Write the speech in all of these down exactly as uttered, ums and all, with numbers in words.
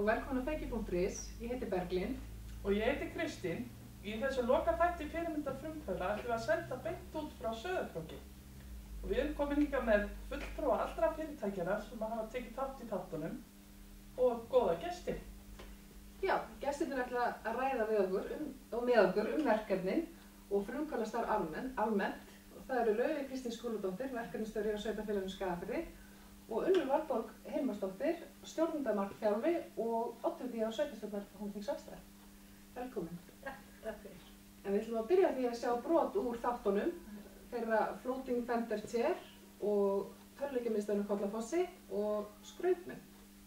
velkomin á feiki punktur is. Ég heiti Berglind. Og ég heiti Kristín. Í þessu loka þætti fyrirmyndar frumkvöðla ætlum við að senda beint út frá Sauðárkróki. Og við erum komin líka með fulltrúa allra fyrirtækjara sem hafa tekið þátt í þáttunum og góða gesti. Já, gestirnir ætla að ræða við okkur um, og með okkur um verkefnin og frumkvöðlastarf almennt, almennt. Og það eru Laufey Kristín Skúladóttir, verkefnisstjóri á Sveitarfélaginu Skagafirði, og Unnur Valborg Hilmarsdóttir, stjórnendamarkþjálfi og oddviti á sveitarstjórnarþings Vestra. Velkomin. Takk, takk fyrir. En við ætlum að byrja því að sjá brot úr þáttunum þeirra Floating Fender Chair og Töluleikjamiðstöðinu Kollafossi og Skrautmenn.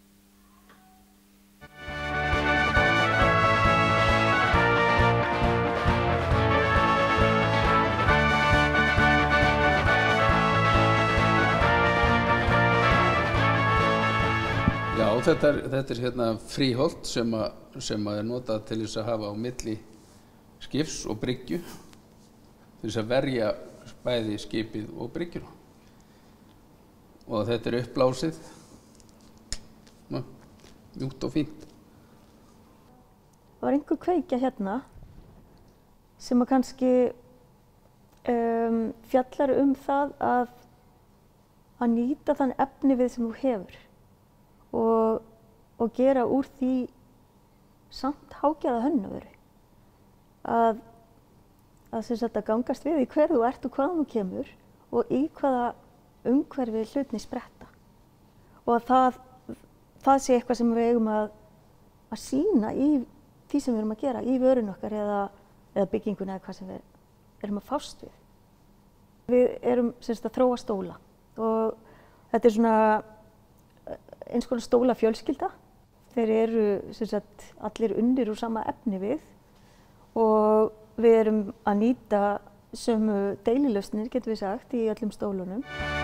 Já, þetta er, þetta er hérna fríholt sem, að, sem að er notað til þess að hafa á milli skips og bryggju til þess að verja bæði skipið og bryggjuna. Og þetta er uppblásið, Ná, mjúkt og fínt. Það var einhver kveikja hérna sem að kannski um, fjallar um það að, að nýta þann efni við sem þú hefur. Og, og gera úr því samt hágjaða hönnuveru. Að, að, sem sagt, að gangast við í hver þú ert og hvaðan þú kemur og í hvaða umhverfi hlutni spretta. Og að það, það sé eitthvað sem við eigum að, að sýna í því sem við erum að gera, í vörun okkar eða, eða bygginguna eða hvað sem við erum að fást við. Við erum sem sagt, að þróa stóla og þetta er svona eins konar stóla fjölskylda. Þeir eru sem sagt, allir unnir úr sama efni við og við erum að nýta sömu deililausnir, getum við sagt, í öllum stólunum.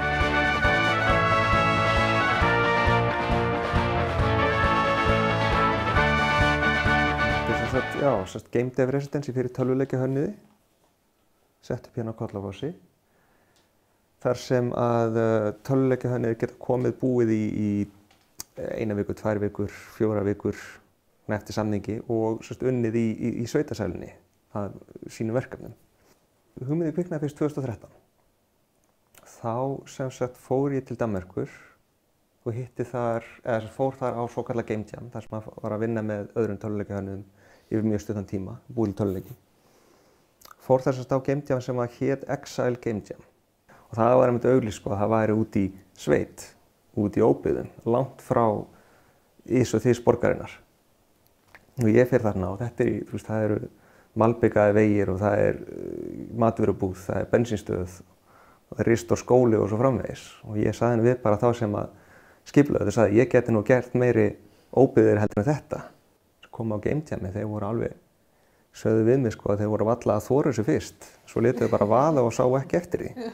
Þetta er sem sagt, já, sem sagt Game Dev Residency fyrir tölvuleikjahönnuði, sett upp hérna á Kollafossi. Þar sem að uh, tölvuleikjahönnuðir geta komið búið í, í eina viku, tvær vikur, fjóra vikur eftir samningi og sérst, unnið í, í, í sveitasælinni að sínum verkefnum. Hugmyndin kviknaði fyrst tvö þúsund og þrettán. Þá sem sagt fór ég til Danmerkur og hitti þar, eða fór þar á svokallað Game Jam, þar sem maður var að vinna með öðrum tölvuleikjahönnuðum yfir mjög stuttan tíma, búið til tölvuleiki. Fór þar sem sagt á Game Jam sem að hét Exile Game Jam. Og það var einmitt auglýst sko að það væri út í sveit, út í óbyggðum, langt frá ís og þís borgarinnar. Og ég fer þarna og þetta er, þú veist, það eru malbikaði vegir og það er matvörubúð, það er bensínstöð, það er rist og skóli og svo framvegis. Og ég sagði henni við bara þá sem að skipulögðu, þau sagði ég geti nú gert meiri óbyggðir heldur en þetta. Svo kom á Game Jami, þeir voru alveg, sögðu við mig sko að þeir voru valla að þora þessu fyrst. Svo létu þau bara vaða og sá ekki eftir því.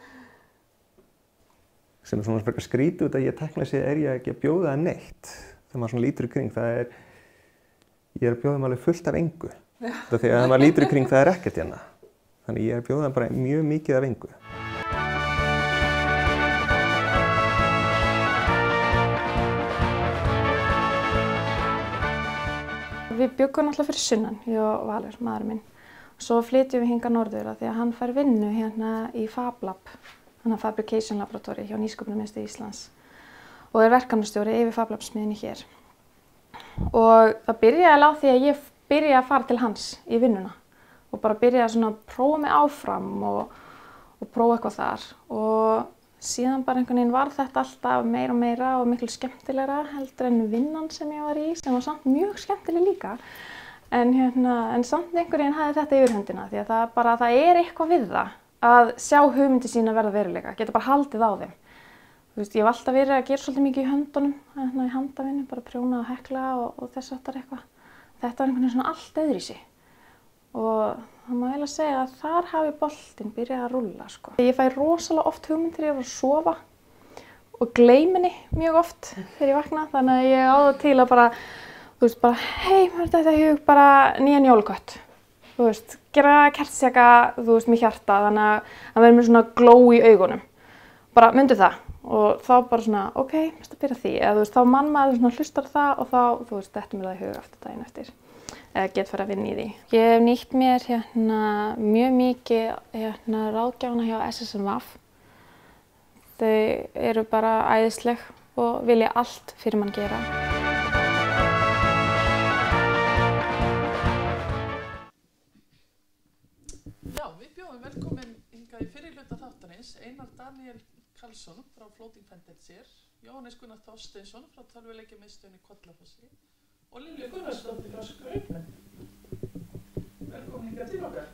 Sem er svona frekar skrítið út að ég tæknilega séð er ég ekki að bjóða það neitt. Þegar maður svona lítur í kring, það er, ég er að bjóða þeim alveg fullt af engu. Þegar þegar maður lítur í kring, það er ekkert hérna. Þannig ég er að bjóða þeim bara mjög mikið af engu. Við bjuggum náttúrulega fyrir sunnan, ég og Valur, maðurinn minn. Svo flytjum við hingað norður af því að hann fær vinnu hérna í FabLab. Hann er Fabrication Laboratory hjá Nýsköpunarmiðstöð Íslands og er verkefnastjóri yfir FabLab-smiðjunni hér. Og það byrjaði á því að ég byrjaði að fara til hans í vinnuna og bara byrjaði svona að prófa mig áfram og, og prófa eitthvað þar. Og síðan bara einhvern veginn var þetta alltaf meira og meira og miklu skemmtilegra heldur en vinnan sem ég var í, sem var samt mjög skemmtileg líka. En, hérna, en samt einhvern veginn hafði þetta yfirhöndina því að það, bara, það er eitthvað við það. Að sjá hugmyndi sína verða veruleika, geta bara haldið á þeim. Þú veist, ég hef alltaf verið að gera svolítið mikið í höndunum, hérna í handavinnu, bara prjóna og hekla og, og þess aftar eitthvað. Þetta var einhvern veginn svona allt öðruvísi. Og það má eiginlega segja að þar hafi boltinn byrjað að rúlla, sko. Ég fæ rosalega oft hugmynd þegar ég er að sofa og gleymi henni mjög oft þegar ég vakna. Þannig að ég á það til að bara, þú veist, bara, hei, mér er þetta í hug, bara nýjan jólakött. Þú veist, gera kertsjaka, þú veist, með hjarta, þannig að það verður með svona gló í augunum. Bara myndu það og þá bara svona, ok, mest að byrja því, eða þú veist, þá mann maður svona hlustar það og þá, þú veist, þetta mér það í huga eftir daginn eftir, eða get fara að vinna í því. Ég hef nýtt mér hérna mjög mikið hérna ráðgjafana hjá S S M V. Þau eru bara æðisleg og vilja allt fyrir mann gera. Já, við bjóðum velkomin hingað í fyrri hluta þáttarins Einar Daníel Karlsson frá Floating Fantasy, Jóhannes Gunnar Þorsteinsson frá tölvuleikjamiðstöðinni Kollafossi og Lilju Gunnarsdóttir frá Skraupmenn. Velkomin hingað til okkar.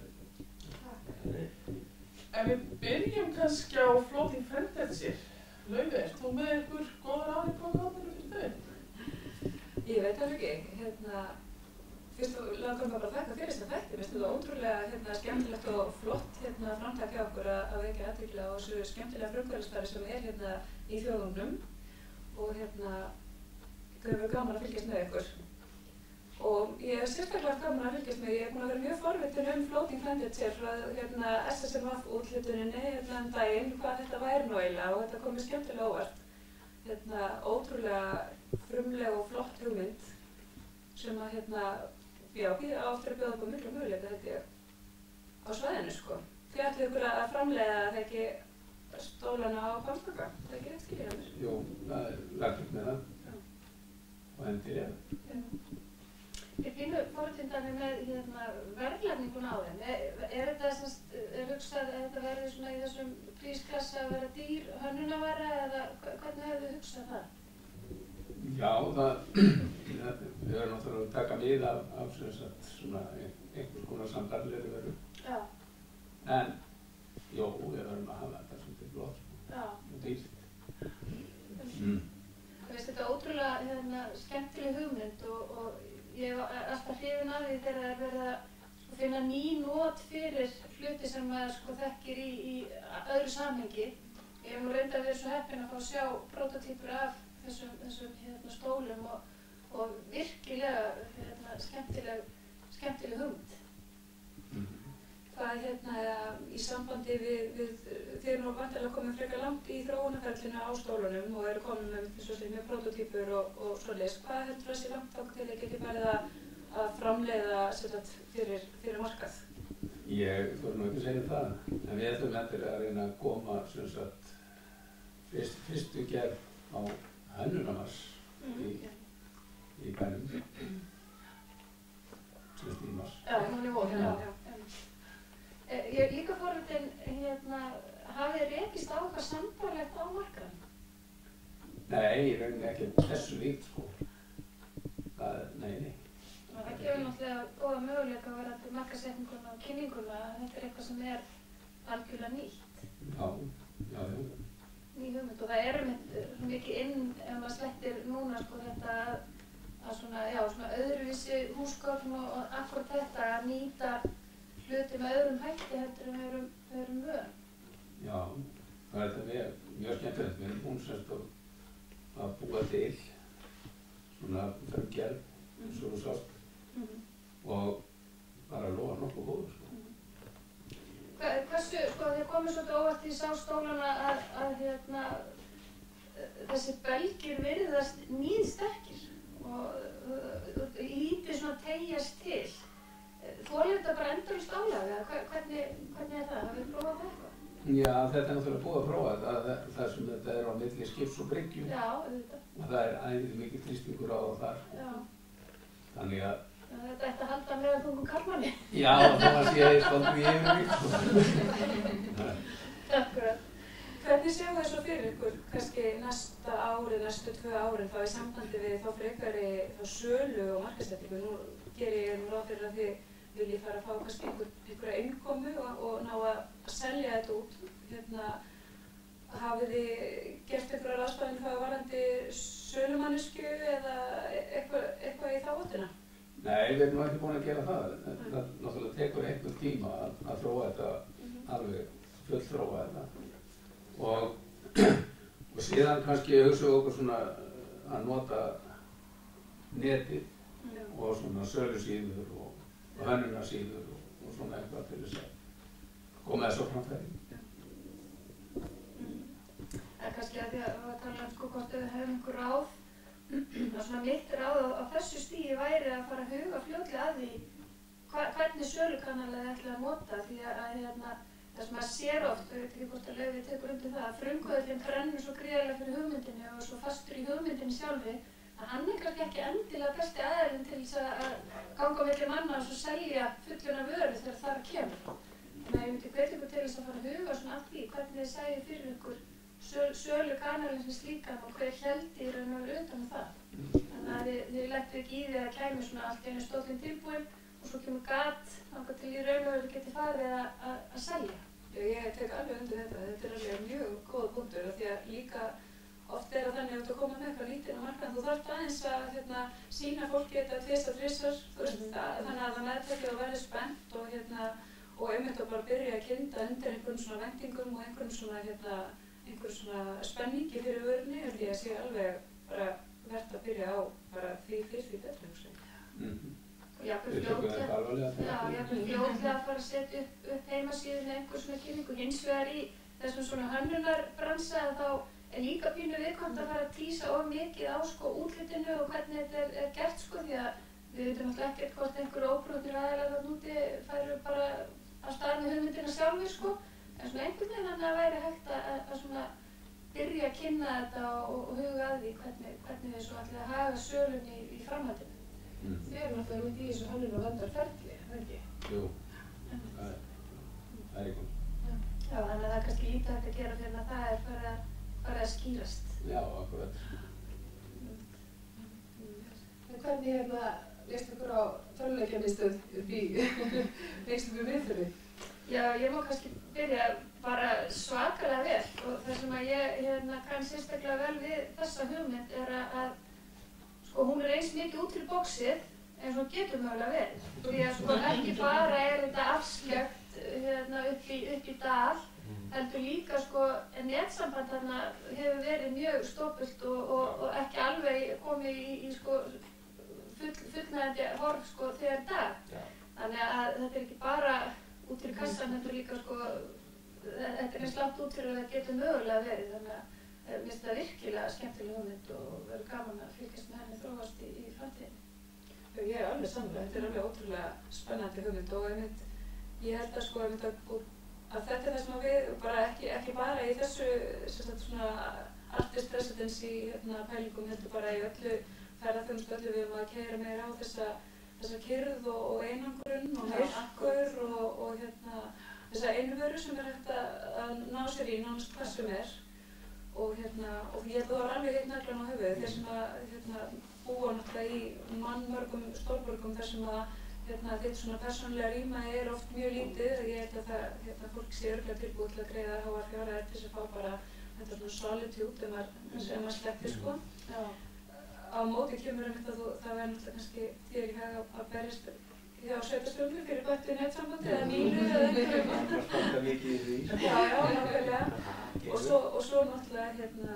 Takk. En við byrjum kannski á Floating Fantasy. Laufey, ert þú með ykkur góðar árið hvað gáðir fyrir þau? Ég veit það ekki. Hérna, fyrst og langar maður bara að þakka fyrir þessa þætti. Mér finnst þetta ótrúlega hérna, skemmtilegt og flott hérna, framtak hjá okkur að, að vekja athygli á þessu skemmtilega frumkvæðisstarfi sem er hérna í þjóðungnum og hérna þau eru gaman að fylgjast með ykkur. Og ég er sérstaklega gaman að fylgjast með, ég er búin að vera mjög forvitin um Floating Fantasy frá hérna, S S M V úthlutuninni hérna um daginn, hvað þetta væri nú eiginlega og þetta kom mér skemmtilega óvart. Hérna, ótrúlega frumleg og flott hugmynd sem að hérna, já, ég á eftir að bjóða okkur miklu möguleika held ég á svæðinu sko. Þið ætluðu ykkur að framleiða það ekki stólana á Hvammstanga, það er ekki rétt skiljið á mér? Jú, það er lagt upp með það og hendir ég. Ég pínu forutindani með hérna, verðlagninguna á þeim. Er, er þetta semst, er hugsað að þetta verði svona í þessum prísklassa að vera dýr hönnunarvara eða hvernig hefur þið hugsað það? Já, það, við verðum náttúrulega að taka mið af, af sagt, svona einhvers konar sambarlegri veru. Já. En, jó, við verðum að hafa þetta svolítið blóð og dýrt. Mm. Þú veist, þetta er ótrúlega hérna, skemmtileg hugmynd og, og ég hef alltaf hrifin af því þegar það er verið að sko, finna ný not fyrir hluti sem maður sko, þekkir í, í öðru samhengi. Ég hef nú reyndað verið svo heppin að fá að sjá protótýpur af þessum, þessum hérna, stólum og, og virkilega hérna, skemmtileg, skemmtileg hugmynd. Mm. Hvað hérna í sambandi við, við þið eru nú vantilega komið frekar langt í þróunarferlinu á stólunum og eru komin með, með protótýpur og, og svoleiðis. Hvað heldur það sé langt þá til að geti farið að, að framleiða sagt, fyrir, fyrir markað? Ég þarf nú ekki að segja það, en við ætlum eftir að reyna að koma sem sagt fyrst, fyrstu gerð á hönnunarmars mm, í, yeah. í bænum, mm. sem er í mars. Já, hún er von, já. já. Ég er líka forvitin, hérna, hafið þið rekist á eitthvað sambarlegt á markaðnum? Nei, ég raunin ekki þessu líkt, sko. Það, nei, nei. Það gefur náttúrulega góða möguleika að vera til markaðssetninguna og kynninguna að þetta er eitthvað sem er algjörlega nýtt. Já, já, já. Ný hugmynd og það er um mikið inn ef maður slettir núna, sko, þetta að svona, já, svona öðruvísi húsgögn og akkurat þetta að nýta hluti með öðrum hætti heldur en við erum, við erum vön. Já, það er þetta mjög, mjög skemmtilegt. Við erum búin semst að búa til svona frumgerð, eins og þú sást, mm -hmm. og bara lofa nokkuð góður. Sko. Mm -hmm. Hva, hversu, sko, þið komið svolítið óvart í sástólana að, að hérna, þessi belgir virðast níðsterkir og uh, lítið svona tegjast til. Þolir þetta bara endalaust álag eða hvernig, hvernig er það? Hafið þið prófað það eitthvað? Já, þetta er náttúrulega búið að prófa þetta, það sem þetta er á milli skips og bryggju. Já, auðvitað. Og það er æðið mikið þrýstingur á og þar. Já. Þannig að... Já, þetta ætti að halda með þungum karlmanni. Já, það var sér ég svolítið í yfir mig. Akkurat. Hvernig séu þið svo fyrir ykkur, kannski næsta ári, næstu tvö árin, þá í sambandi við þá frekari þá sölu og markaðssetningu? Nú gerir ég ráð fyrir að þið viljið fara að fá kannski einhver, einhverja innkomu og, og ná að selja þetta út. Hérna, hafið þið gert einhverja ráðstafanir hvað varðandi sölumannesku eða eitthvað, eitthvað í þá áttina? Nei, við erum nú ekki búin að gera það. Það, það náttúrulega tekur einhver tíma að, að þróa þetta mm-hmm. alveg full þróa þetta. Og, og síðan kannski hugsaðu okkur svona að nota netið Já. og svona sölusíður og, og hönnunarsíður og, og svona eitthvað til þess að koma þess á framfæri. Það er kannski að því að við tala um sko hvort við hefum einhver ráð, að svona mitt ráð á, á þessu stíi væri að fara að huga fljótlega að því hva, hvernig sölukanalið þið ætlaði að nota, því að, að hérna, það sem maður sér oft, ég veit ekki hvort að Laufey tekur undir það, að frumkvöðullinn brennur svo gríðarlega fyrir hugmyndinni og svo fastur í hugmyndinni sjálfri, að hann er kannski ekki endilega besti aðeilinn til þess að, að ganga á milli manna og svo selja fulluna vöru þegar það kemur. Þannig að ég myndi hvetja ykkur til þess að fara að huga svona að því hvernig þið sæju fyrir ykkur söl, sölukanalinn sem slíkan og hver héldi í raun og veru utan um það. Þannig að þið, þið lettu ekki í því að kæmi svona allt í einu stóllinn tilbúinn og svo kemur gat þangað til í raun og veru geti farið að, að, að selja. Já, ég tek alveg undir þetta. Þetta er alveg mjög góða punktur af því að líka oft er að þannig að þú koma með eitthvað lítið á markaðinn, þú þarft aðeins að hérna, sýna fólki þetta tvist og þrisvar, þú veist, mm. að, þannig að það meðtækja og verði spennt og hérna og einmitt að bara byrja að kynna undir einhvern svona vendingum og einhvern svona hérna, einhvern svona spenningi fyrir vörunni, held ég að sé alveg bara verðt að byrja á bara því fyrir því betra, hugsa ég. Mm-hmm. Og jafnvel fljótlega, já, jafnvel fljótlega að fara að setja upp, upp heimasíðu með einhver svona kynningu. Hins vegar í þessum svona hönnunarbransa þá er líka pínu viðkvæmt að fara að tísa of mikið á sko útlitinu og hvernig þetta er, er gert sko því að við veitum alltaf ekkert hvort einhverju óbrotnir aðilar þarna úti færu bara að stað með hugmyndina sjálfur sko. En svona einhvern veginn þannig að væri hægt að, að, að svona byrja að kynna þetta og, og huga að því hvernig, hvernig við svo ætlum að haga sölunni í, í framhaldinu. Mm. Þið eru náttúrulega myndi í þessu hönnun og verndarferli, er það ekki? Jú, það er, það er eitthvað. Já, þannig að það er kannski lítið hægt að gera fyrir að það er farið að, farið að skýrast. Já, akkurat. En hvernig hérna leist ykkur á töluleikjamiðstöð upp í Einstöku miðfirði? Já, ég má kannski byrja bara svakalega vel og það sem að ég hérna kann sérstaklega vel við þessa hugmynd er að, að sko hún er eins mikið út fyrir bóksið eins og getur mögulega verið. Því að sko ekki bara er þetta afskjögt hérna upp í, upp í dal, heldur líka sko netsamband þarna hefur verið mjög stópult og, og, og ekki alveg komið í, í sko full, fullnægjandi horf sko þegar dag. Já. Þannig að þetta er ekki bara út fyrir kassan, heldur líka sko, þetta er eins langt út fyrir að það getur mögulega verið. Þannig að mér finnst það virkilega skemmtileg hugmynd og verður gaman að fylgjast með henni þróast í, í framtíðinni. Ég er alveg samlega, þetta er alveg ótrúlega spennandi hugmynd og einmitt, ég held að sko einmitt að, að þetta er það sem við bara ekki, ekki bara í þessu svona artist residency hérna, pælingum, heldur bara í öllu ferðarþjónustu, öllu við erum að keyra meira á þessa, þessa kyrrð og, og einangrun og myrkur og, og hérna, þessa einveru sem er hægt að ná sér í nánast hvað sem er. Og, hérna, og ég held að það var alveg heitt naglan á höfuðið, þeir sem að hérna, búa náttúrulega í mannmörgum stórborgum þar sem að hérna, þetta svona persónulega rýma er oft mjög lítið. Ég held að það, hérna, fólk sé örugglega tilbúið til að greiða háar fjárhæðir til þess að fá bara þetta svona solitude sem maður, maður sleppir sko. Já. Á móti kemur einmitt að þú, það verður náttúrulega kannski þér í hag að, að berjast hjá sveitastjórnum fyrir bættu netsambandi eða mínu eða einhverjum. Það standa mikið í því. Já, já, nákvæmlega. Og svo, og svo náttúrulega hérna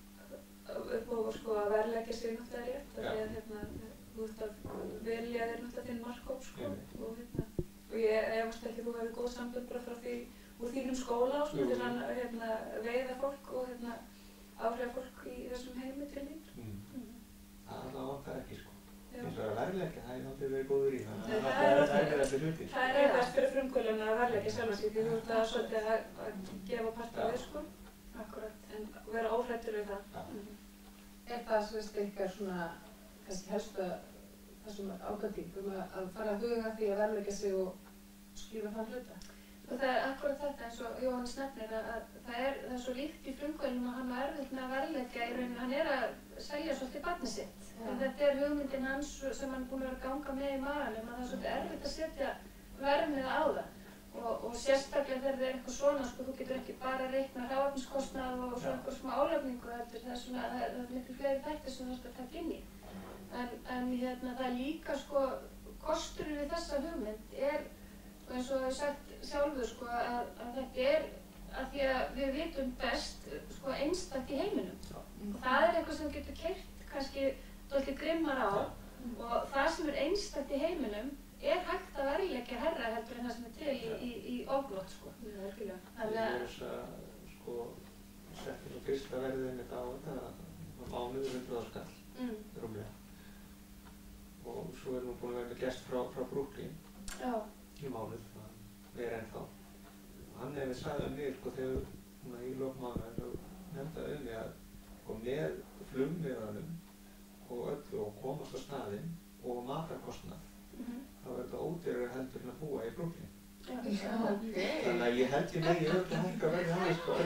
upp á sko að verðleggja sig náttúrulega rétt. Því að hérna þú ert að velja þér náttúrulega þinn markhóp sko. Og hérna, og ég efast ekki að þú hefur góð sambönd bara frá því úr þínum skóla og sko til að hérna veiða fólk og hérna áhrifa fólk í þessum heimi til þín. Mm. Mm. Það er alltaf vantar ekki sko. Eins og að verðleggja, það er aldrei verið góður í það. Það Það er erfiðasti hluti. Það er erfiðast fyrir frumkvöðluna að verðleggja sjálfan sig því þú ert að svolítið að, að gefa part af þér sko. Akkurat. En vera óhræddur við það. Ja. Er það svona eitthvað svona, kannski helsta þessum ágætingum að, að fara að huga því að verðleggja sig og skýra þann hluta? Og það er akkurat þetta eins og Jóhannes nefnir að, að það, er, það er svo líkt í frumkvöðlunum að hann var erfitt með að verðleggja í rauninu, hann er að selja svolítið barnið sitt. Ja. En þetta er hugmyndin hans sem hann er búin að vera að ganga með í maganum, að það er svolítið erfitt að setja verðmiða á það. Og, og sérstaklega þegar það er eitthvað svona, sko, þú getur ekki bara að reikna hráefniskostnað og svo einhver smá álagningu heldur, það er svona, það er, það er miklu fleiri þættir sem þú þarft að taka inn í. En, en hérna, það er líka, sko, kosturinn við þessa hugmynd er, og eins og það er sagt sjálfur, sko, að, að þetta er að því að við vitum best, sko, einstakt í heiminum. Já. Og það er eitthvað sem getur keyrt kannski dálítið grimmar á og það sem er einstakt í heiminum er hægt að verðleggja herra heldur en það sem er til í, í, í oflót, sko. Já, virkilega. Það er þess að, sko, setti nú fyrsta verðið mitt á þetta á mánuður hundrað skall, Mm. rúmlega. Og svo er nú búin að vera með gest frá, frá Brooklyn Já. í mánuð, það er ennþá. Og hann hefði sagði um mig, sko, þegar hún í lókmánuðin og nefndaði um mig að sko, með flugmiðanum og öllu og komast á staðinn og matarkostnað, Mhm. þá er þetta ódýrari heldur en að búa í Brooklyn. Já. Þannig að ég held ég megi öll að hækka verði hann, sko.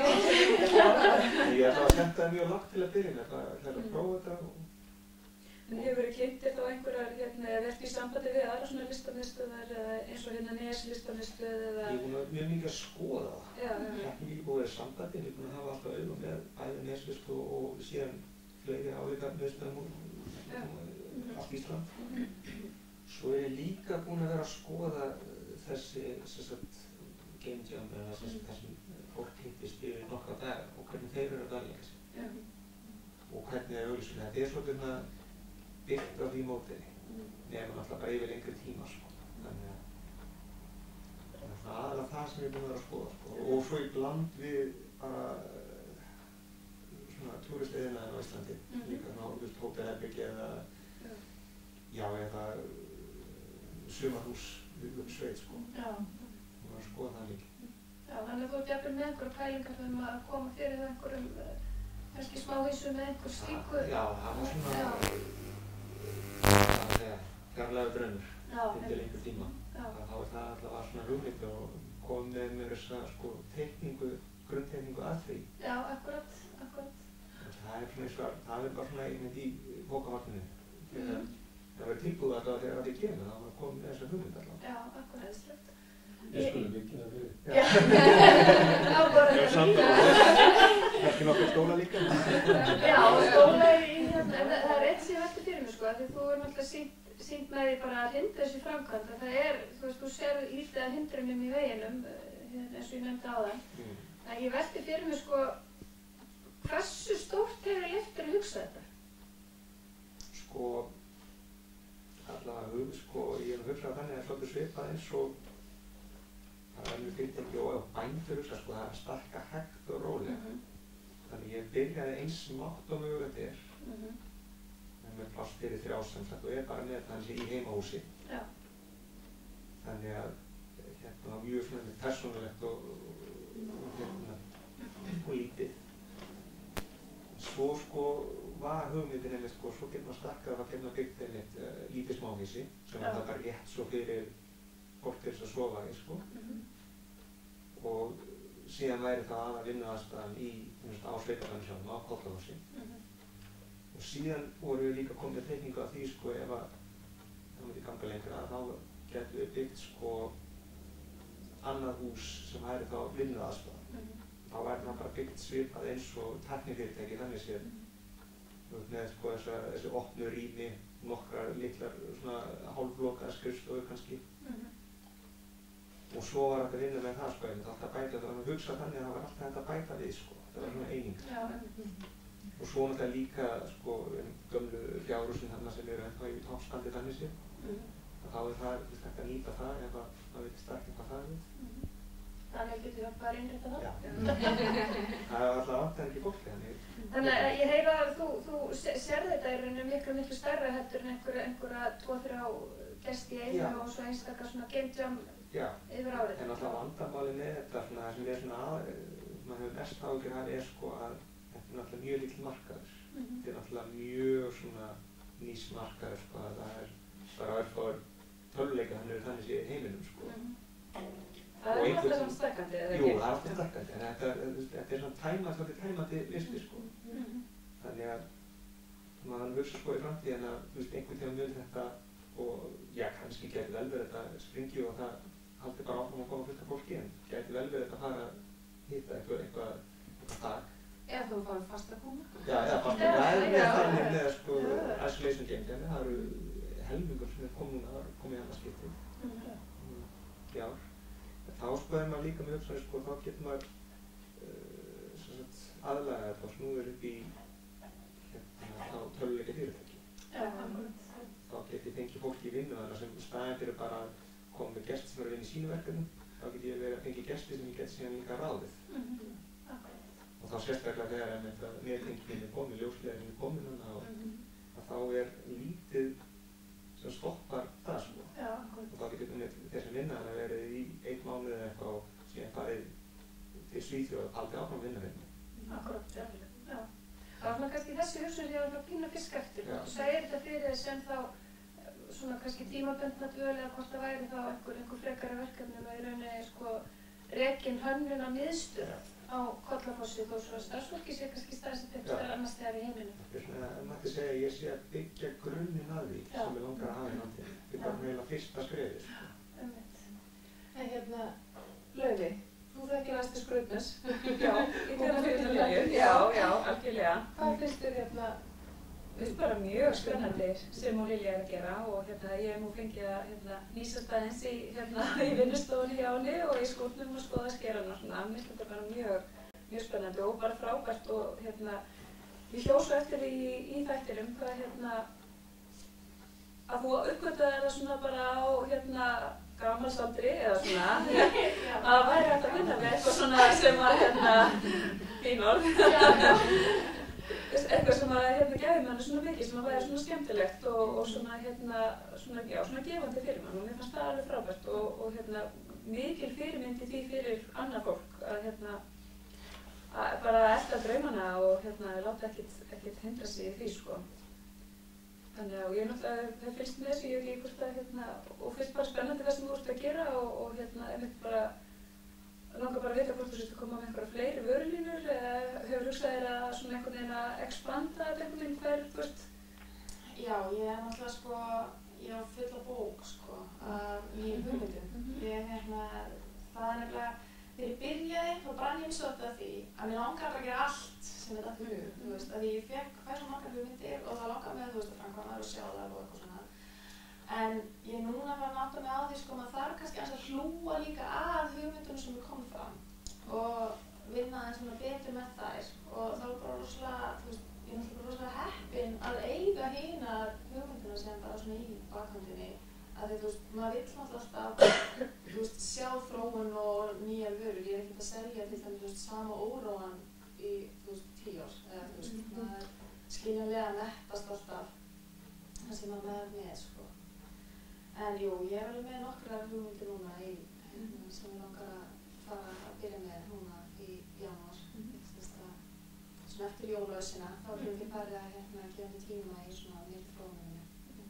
Ég ætla að senda það mjög lágt til að byrja með, það er að prófa þetta og En hefur þið kynntir þá einhverjar, hérna, eða verið í sambandi við aðra svona listamiðstöðar eða eins og hérna Nes listamiðstöð eða... ég er búin að mjög mikið að skoða það. Já, já, Ég já. hef ekki mikið búið að vera í sambandi, en ég er búin að hafa alltaf auðvitað með bæði Neslist og, og síðan fleiri álíka miðstöðum úr Já. um, allt Ísland. Svo er ég líka búin að vera að skoða uh, þessi, sem sagt, game jam, eða þessi, þessum fólk hittist yfir nokkra daga og hvernig þeir eru að velja þessi. Já. Og hvernig þeir auðvitað. Þetta er svolítið byggt á því mótiði, nema náttúrulega bara yfir lengri tíma, sko. Þannig að það er aðalega það sem ég er búin að vera að skoða, sko. Og svo í bland við bara uh, svona túristiðinaðinn á Íslandi, Mhm. líka ná, þú veist, hótelherbyggi eða, Já. já, eða uh, sumarhús við upp sveit, sko. Já. Ég var að skoða það líka. Já, þannig að þú ert jafnvel með einhverja pælingar um að koma fyrir það einhverjum uh, kannski smá hísu með einhver slíku. Já, það var svona, Já. hvað að segja, fjarlægur draumur Já, til lengri tíma. Já. Að þá er það allavega svona hugmynd og kom með mér þessa sko teikningu, grunnteikningu að því. Já, akkurat, akkurat. Og það er svona eins og, það er bara svona einmitt í bókavartinu. Þegar Mhm. það verður tilbúið alltaf þegar það kemur, þá var komið með þessa hugmynd alltaf. Já, akkurat. Ég skulle byggja það fyrir. Já. Já, bara Já, samt og kannski nokkur stóla líka. Já, og stóla í hérna, en það það er eitt sem ég velti fyrir mig sko, af því þú er náttúrulega sýnt, sýnt með því bara að hindra þessu framkvæmd, að það er, þú veist, þú sér lítið að hindrunum í veginum, eh, eins og ég nefndi áðan, Mm. en ég velti fyrir mig sko, hversu stórt hefur leftur að hugsa þetta? Sko, allavega hug, sko, ég hef hugsað þannig að svolítið svipað eins og það er mjög fyrirtæki og bændur hugsa, sko, það er að stækka hægt og rólega. Mhm, Þannig ég byrjaði eins smátt og mögulegt er, mhm, með pláss fyrir þrjá sem sagt og er bara með þannig í heimahúsi. Já. Þannig að hérna var mjög svona persónulegt og, og hérna og lítið. Svo sko var hugmyndin einmitt sko, svo getur maður stakkað að það getur maður byggt einmitt uh, lítið smáhísi sem Já. var það bara rétt svo fyrir fólk til þess að sofa í sko. mhm, Og síðan væri það aðra vinnuaðstæðan í á sveitarfélaginu sjálfum, á Kollahúsi. mhm, Og síðan voru við líka komið teikningu af því sko ef að það myndi ganga lengra þá getum við byggt sko annað hús sem væri þá vinnuaðstæðan. mhm, Þá væri það bara byggt svipað eins og tæknifyrirtæki þannig séð. Þú veist með sko þessa, þessi opnu rými, nokkrar litlar svona hálflokaðar skrifstofur kannski. mhm. Og svo var þetta að vinna með það sko, en það átti að bæta, það var að hugsa þannig að það var alltaf hægt að bæta við sko. Það var svona eining. Já, einmitt. Og svo náttúrulega líka sko gömlu fjárhúsin þarna sem eru ennþá í toppstandi þannig séð. Mhm, Þá er það hægt að nýta það ef að maður veit stækja hvað það er. mhm. Daniel, getur hjálpað að innrétta það? Já. Það er alltaf vantar ekki fólki þannig. Þannig að ég heyra að þú, þú se- sérð þetta í rauninu miklu, miklu stærra heldur en einhverja, einhverja tvo, þrjá gesti í einu Já. og svo einstakar svona game jam Já, yfir árið. en alltaf vandamáli með þetta, svona það sem er svona að, maður hefur mest ágjör að er sko að þetta er náttúrulega mjög lítill markaður. Mhm, Þetta er náttúrulega mjög svona nýs markaður sko að það er bara örfáður töluleika þannig er þannig sé í heiminum sko. mhm. Það Og er einhvern- alltaf svona stækkandi, eða Jú, ekki? það er alltaf stækkandi, en þetta, þetta er svona tæmað, svolítið tæmandi listi sko. Mhm, Þannig að maður hugsa sko í framtíðin að þú veist einhvern tíma mun þetta og já kannski gæti vel verið þetta springi og það haldi bara áfram að koma fullt af fólki en gæti vel verið þetta að fara að hitta eitthvað eitthvað eitthvað dag. Eða þú farið fast að koma. Já, eða bara Já, það er með já. þannig með sko Já. isolation game, en það eru helmingur sem er komið núna, það er komið í annað skiptið. mhm. Já, þá sko er maður líka með hugsanir sko, þá getur maður uh, sem sagt aðlaga þetta og snúður upp í hérna þá töluleika fyrirtæki. Já, akkurat. Þá get ég fengið fólki í vinnu þannig sem í staðinn fyrir bara að koma með gesti sem eru að vinna í sínu verkefnum, þá get ég verið að fengið gesti sem ég get síðan líka ráðið. Mhm, akkurat. og þá sérstaklega þegar einmitt að nettengingin er komin, ljósleiðin er komin hana og að þá er lítið sem stoppar það sko. Já, og þá getur þessi vinna að verið í einn mánuð eða eitthvað og síðan farið til Svíþjóð og aldrei áfram vinna vinna. Akkurat, já. já. Það var svona kannski þessi hugsun sem ég var að pína fisk eftir. Þú segir þetta fyrir sem þá svona kannski tímabundna dvöl eða hvort það væri þá einhver, einhver frekari verkefni með í rauninni sko rekin hönnun að miðstöð á Kollafossi þó svo að starfsfólki sé kannski staðsett eitthvað annars þegar í heiminum. Það er svona, það mætti segja að ég sé að byggja grunninn að því sem ég langar að hafa í landinu. Þetta er bara meila fyrsta skrefið. Einmitt. En hérna, Laufey, þú þekkir Ester Skraupnes. Já, ég tegna fyrir það Lilju. Já, já, algjörlega. Hvað finnst þér hérna? Það er bara mjög spennandi sem hún Lilja er að gera og hérna ég hef nú fengið að hérna, nýsast aðeins í, hérna, í vinnustofunni hjá henni og í skúrnum og skoða skeran og svona. Mér finnst þetta bara mjög, mjög spennandi og bara frábært og hérna ég hjó svo eftir í, í þættinum hvað hérna að þú uppgötaðir það svona bara á hérna gamalsaldri eða svona að það væri hægt að vinna með eitthvað svona sem að hérna fín orð. Eitthvað sem að hérna gæði manni svona mikið sem að væri svona skemmtilegt og, og svona hérna svona, já, svona gefandi fyrir mann og mér fannst það alveg frábært og, og hérna mikil fyrirmyndi því fyrir annað fólk að hérna að bara elta draumana og hérna láta ekkert, ekkert hindra sig í því sko. Þannig að ég náttúrulega hef fylgst með þessu, ég veit ekki hvort að hérna og finnst bara spennandi það sem þú ert að gera og, og hérna einmitt bara langar bara að vita hvort þú sést að koma með einhverja fleiri vörulínur eða hefur hugsað þér að svona einhvern veginn að expanda þetta einhvern veginn hver, þú veist? Já, ég er náttúrulega sko, ég á fulla bók sko af nýjum hugmyndum. Mm -hmm. Ég hérna, það er nefnilega, þegar ég byrjaði þá brann ég svolítið að því að mér langar að gera allt sem þetta hug, mm. þú veist, að ég fekk hversu margar hugmyndir og það langar með þú veist að framkvæma þær og sjá þær og eitthvað svona. En ég er núna að vera að átta mig á því sko að það er kannski aðeins að hlúa líka að hugmyndunum sem er komið fram og vinna aðeins svona betur með þær og þá er bara rosalega, þú veist, ég er náttúrulega rosalega heppin að eiga hinar hugmynduna sem bara svona í bakhandinni að því, þú veist, maður vill náttúrulega alltaf, þú veist, sjá þróun og nýjar vörur. Ég er ekkert að selja til dæmis, þú veist, sama óróan í, þú veist, tíu ár eða, þú veist, mm-hmm. maður skiljanlega nettast alltaf það sem maður er með, sko. En jú, ég er alveg með nokkrar hugmyndir núna í, hérna, sem ég langar að fara að byrja með núna í janúar. Mm-hmm. Þess að, svona eftir jólausina, þá erum við farið að, hérna, gefa mig tíma í svona nýtt þróuninu.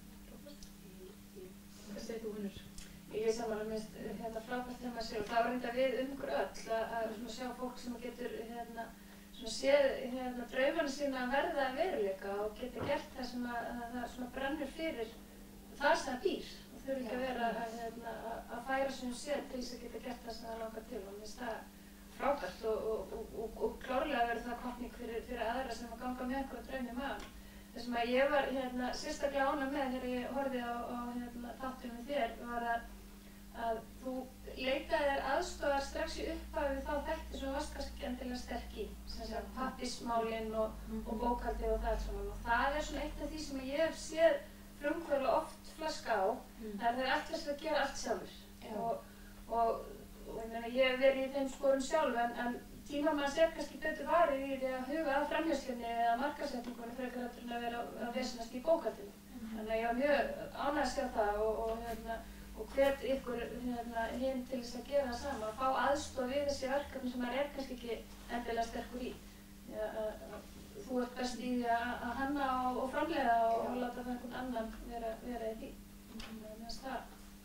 Hvað segir þú, Unnur? Ég er samanlega minnst hérna frábært þegar maður sér og það var reynda við um okkur öll að, að sjá fólk sem getur hérna, séð hérna, draumana sína að verða að veruleika og geta gert það sem að, að það svona brennur fyrir það sem það býr og þurfi ekki að vera að, hérna, að færa sem séð til þess að geta gert það sem það langar til og mér finnst það frábært og, og, og, og, og klárlega verður það hvatning fyrir, fyrir aðra sem að ganga með einhverja draumi maður. Það sem að ég var hérna, sérstaklega ánægð með þegar ég horfði á, á hérna, þáttunum með þér var að, að þú leitaði þér aðstofar strax í upphafi þá þætti sem varst kannski endilega sterk í, sem sé pappismálinn og, mm-hmm. og bókhaldið og það saman. Og það er svona eitt af því sem ég hef séð frumkvöðla oft flaska á, mm. það er þeir ætla sér að gera allt sjálfur. Og, og, og ég, meina, ég hef verið í þeim sporum sjálf en, en tíma mann sér kannski betur varið í því að huga að framleiðslunni eða markaðssetningunni frekar heldur en að vera að vesenast í bókhaldinu. Mm-hmm. Þannig að ég var mjög ánægð að sjá það og, og, hérna, og hvet ykkur hérna, hinn til þess að gera það sama, að fá aðstoð við þessi verkefni sem maður er kannski ekki endilega sterkur í. Ja, að, að, þú ert best í því að, að hanna og, og framleiða og, og láta það einhvern annan vera, vera í því. Þannig að það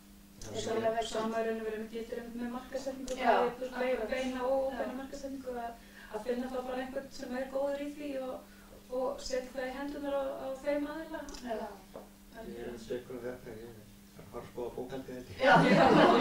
Samarunum verið gildir með markaðssetningu, bæði beina og óbeina markaðssetningu að, að finna þá bara einhvern sem er góður í því og, og setja það í hendunar á, á þeim aðeila. Ég er að segja um þetta, ég er að fara að skoða bókhaldið þetta. Já, já,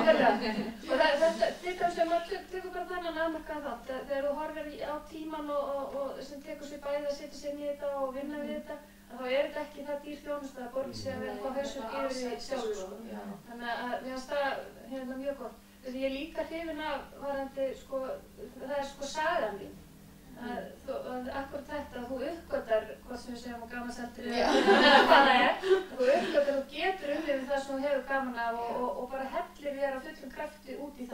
og þetta, þetta sem maður tekur bara þannig afmarkaðan þátt, þegar þú horfir á tíman og, og, og sem tekur sér bæði að setja sér inn í þetta og vinna við þetta, þá er þetta ekki það dýr þjónusta að borga sig að vera á hausum yfir því sjálfur. Sko. Þannig að mér finnst það hérna mjög gott. Þess að ég er líka hrifin af varðandi, sko, það er sko sagan þín. Að, þú, að akkurat þetta að þú uppgötar, hvað sem við segjum á gamansaldur eða hvað það er, þú uppgötar og getur umlifið það sem þú hefur gaman af og, og, og bara hellir þér á fullum krafti út í það.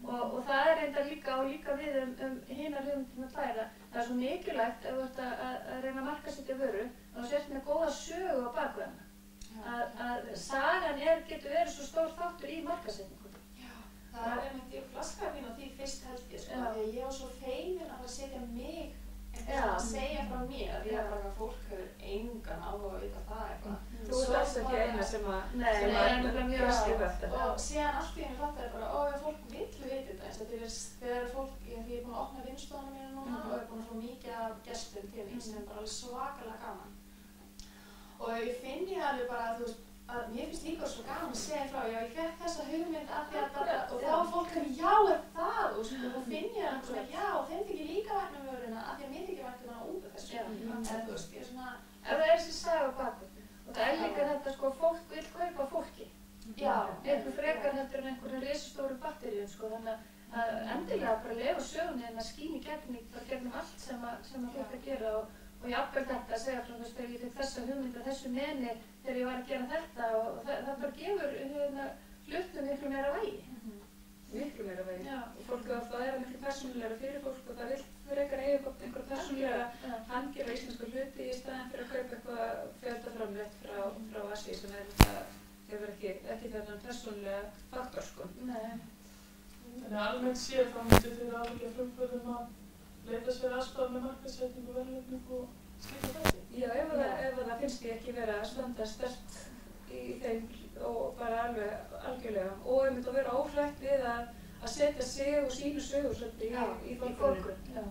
Og, og það er reyndar líka og líka við um, um hinar hugmyndina tvær að það er svo mikilvægt ef þú ert að, að, að reyna að markaðssetja vöru að þú sért með góða sögu á baku hana. Að, að sagan er, getur verið svo stór þáttur í markaðssetningu. Já, það er einmitt, ég flaskaði mín á því fyrst held ég, sko, því að ég var svo feimin að fara að setja mig eitthvað að segja frá mér, því að bara fólk hefur engan áhuga að vita það eitthvað. Þú ert alls ekki eina sem að Nei, sem það er að nefnilega mjög skilvægt. Og síðan allt í henni fattar ég bara, ó, ef fólk vill vita þetta, eins og þegar þegar fólk, ég, því ég er búin að opna vinnstofuna mína núna og er búin að fá mikið af gestum til mín sem er bara alveg svakalega gaman. Og ég finn ég alveg bara, þú veist, að mér finnst líka svo gaman að segja frá, já, ég fekk þessa hugmynd af því að þetta, og þá er fólk að já, er það, og svo finn ég alveg svona, já, þeim þykir líka vænt með vöruna af því að mér þykir vænt um hana út af þessu. Eða þú veist, ég er svona... Ef það er þessi saga á baku, og það er líka þetta, sko, fólk vil kaupa fólki. Já. Eitthvað frekar heldur en einhverjum risastórum batteríum, sko, þannig að endilega bara lefa sögunni en að skín í gegnum, bara gegnum allt sem að, sem að fólk að gera og Og jafnvel þetta að segja frá þess að ég fikk þessa hugmynd að þessu meni þegar ég var að gera þetta og það, það bara gefur hérna, hlutum miklu meira vægi. Mm-hmm. miklu meira vægi. Já. Og fólk á það er miklu persónulegra fyrir fólk og það vil frekar eiga einhver persónulega handgera íslenska hluti í staðinn fyrir að kaupa eitthvað fjöldaframleitt frá, frá Asíu sem er þetta hefur ekki, ekki þennan persónulega faktor, sko. Nei. Þannig að almennt séð þá myndi þeir ábyggja frumkvöðum að leita sér aðstoð með markaðssetningu, verðlagningu og slíka þætti. Já, ef það, ef það finnst ég ekki vera að standa sterkt í þeim og bara alveg algjörlega og einmitt að vera óhrætt við að, að setja sig og sínu sögur svolítið í, í fólkunum.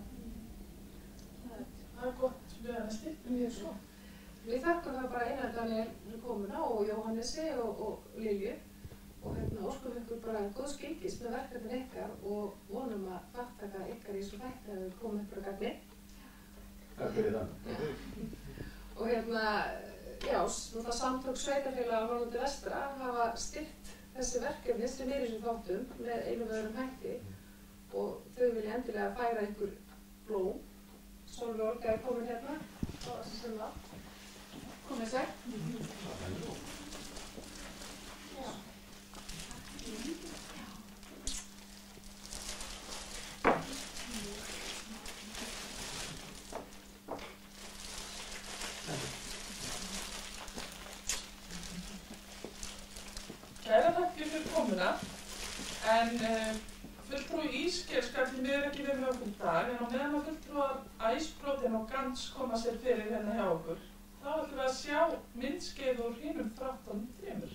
Það er gott við að stilt. Mjög svo. Við þakkum það bara Einar Daníel komuna og Jóhannesi og, og Lilju og hérna óskum ykkur bara góð skilgis með verkefnin ykkar og vonum að þáttaka ykkar í svo þætti að við komum ykkur að gagni. Takk fyrir það. Og hérna, já, það samtök sveitarfélaga á Norðurlandi vestra hafa styrkt þessi verkefni sem er í þessum þáttum með einu við öðrum hætti og þau vilja endilega færa ykkur blóm. Sólveig Olga er komin hérna og þessi sem það. Komið sæl. Kæra þakkir fyrir komuna, en uh, fulltrúi Ísgeir skal því miður ekki verið með okkur í dag, en á meðan að fulltrúar Æsprotein og Gans koma sér fyrir hérna hjá okkur, þá ætlum við að sjá myndskeið úr hinum þráttunum þremur.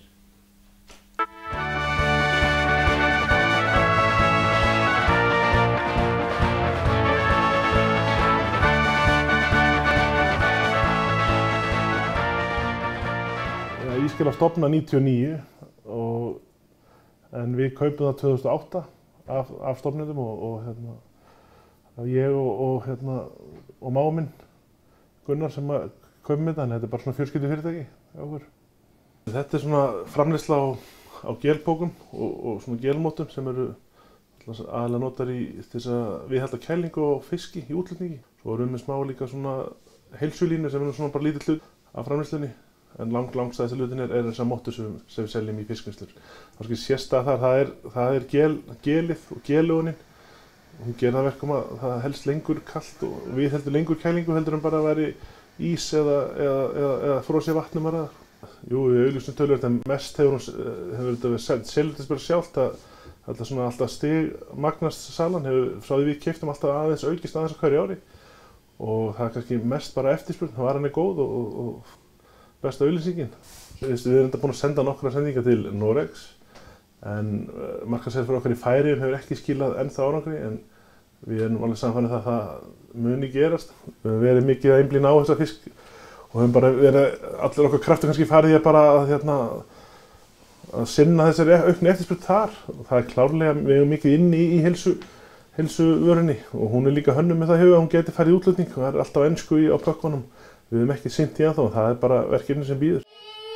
Ísgeir var stofnað níutíu og níu og, en við kaupum það tvö þúsund og átta af, af stofnendum og, og hérna, ég og, og, hérna, og mágur minn Gunnar sem kaupum þetta, en þetta er bara svona fjölskyldufyrirtæki hjá okkur. Þetta er svona framleiðsla á, á gelpókum og, og svona gelmótum sem eru aðalega notar í þess að viðhalda kælingu og fiski í útflutningi. Svo erum við smá líka svona heilsulínu sem er svona bara lítill hlut af framleiðslunni. En lang, langstæðasti hlutin er, er þessar móttur sem, sem við seljum í fiskvinnslur. Það er sérstæða þar, það er, það er gel, gelið og gelugunin. Hún gerir það verkum að það helst lengur kalt og við heldur lengur kælingu heldur en bara að væri ís eða, eða, eða, eða frosið vatnum að ræða. Jú, við auðvitað tölur þetta mest hefur þetta verið seljast bara sjálft að þetta svona alltaf stig magnast salan hefur, frá því við keyptum alltaf aðeins aukist aðeins á hverju ári. Og það er kannski mest bara eftirspurn, það var hann er góð og, og, og besta auglýsingin. Við erum enda búin að senda nokkra sendingar til Noregs en markaðssetning fyrir okkar í Færeyjum hefur ekki skilað ennþá árangri en við erum alveg samfærið það að það muni gerast. Við höfum verið mikið að einblína á þessa fisk og höfum bara verið allir okkar kraftur kannski farið í að bara að, hérna, að sinna þessari auknu eftirspurn þar og það er klárlega við erum mikið inni í, í heilsu, heilsuvörunni og hún er líka hönnum með það huga að hún geti farið í útflutning og það er alltaf ensku í á pökkunum. Við höfum ekki sinnt í það og það er bara verkefni sem býður.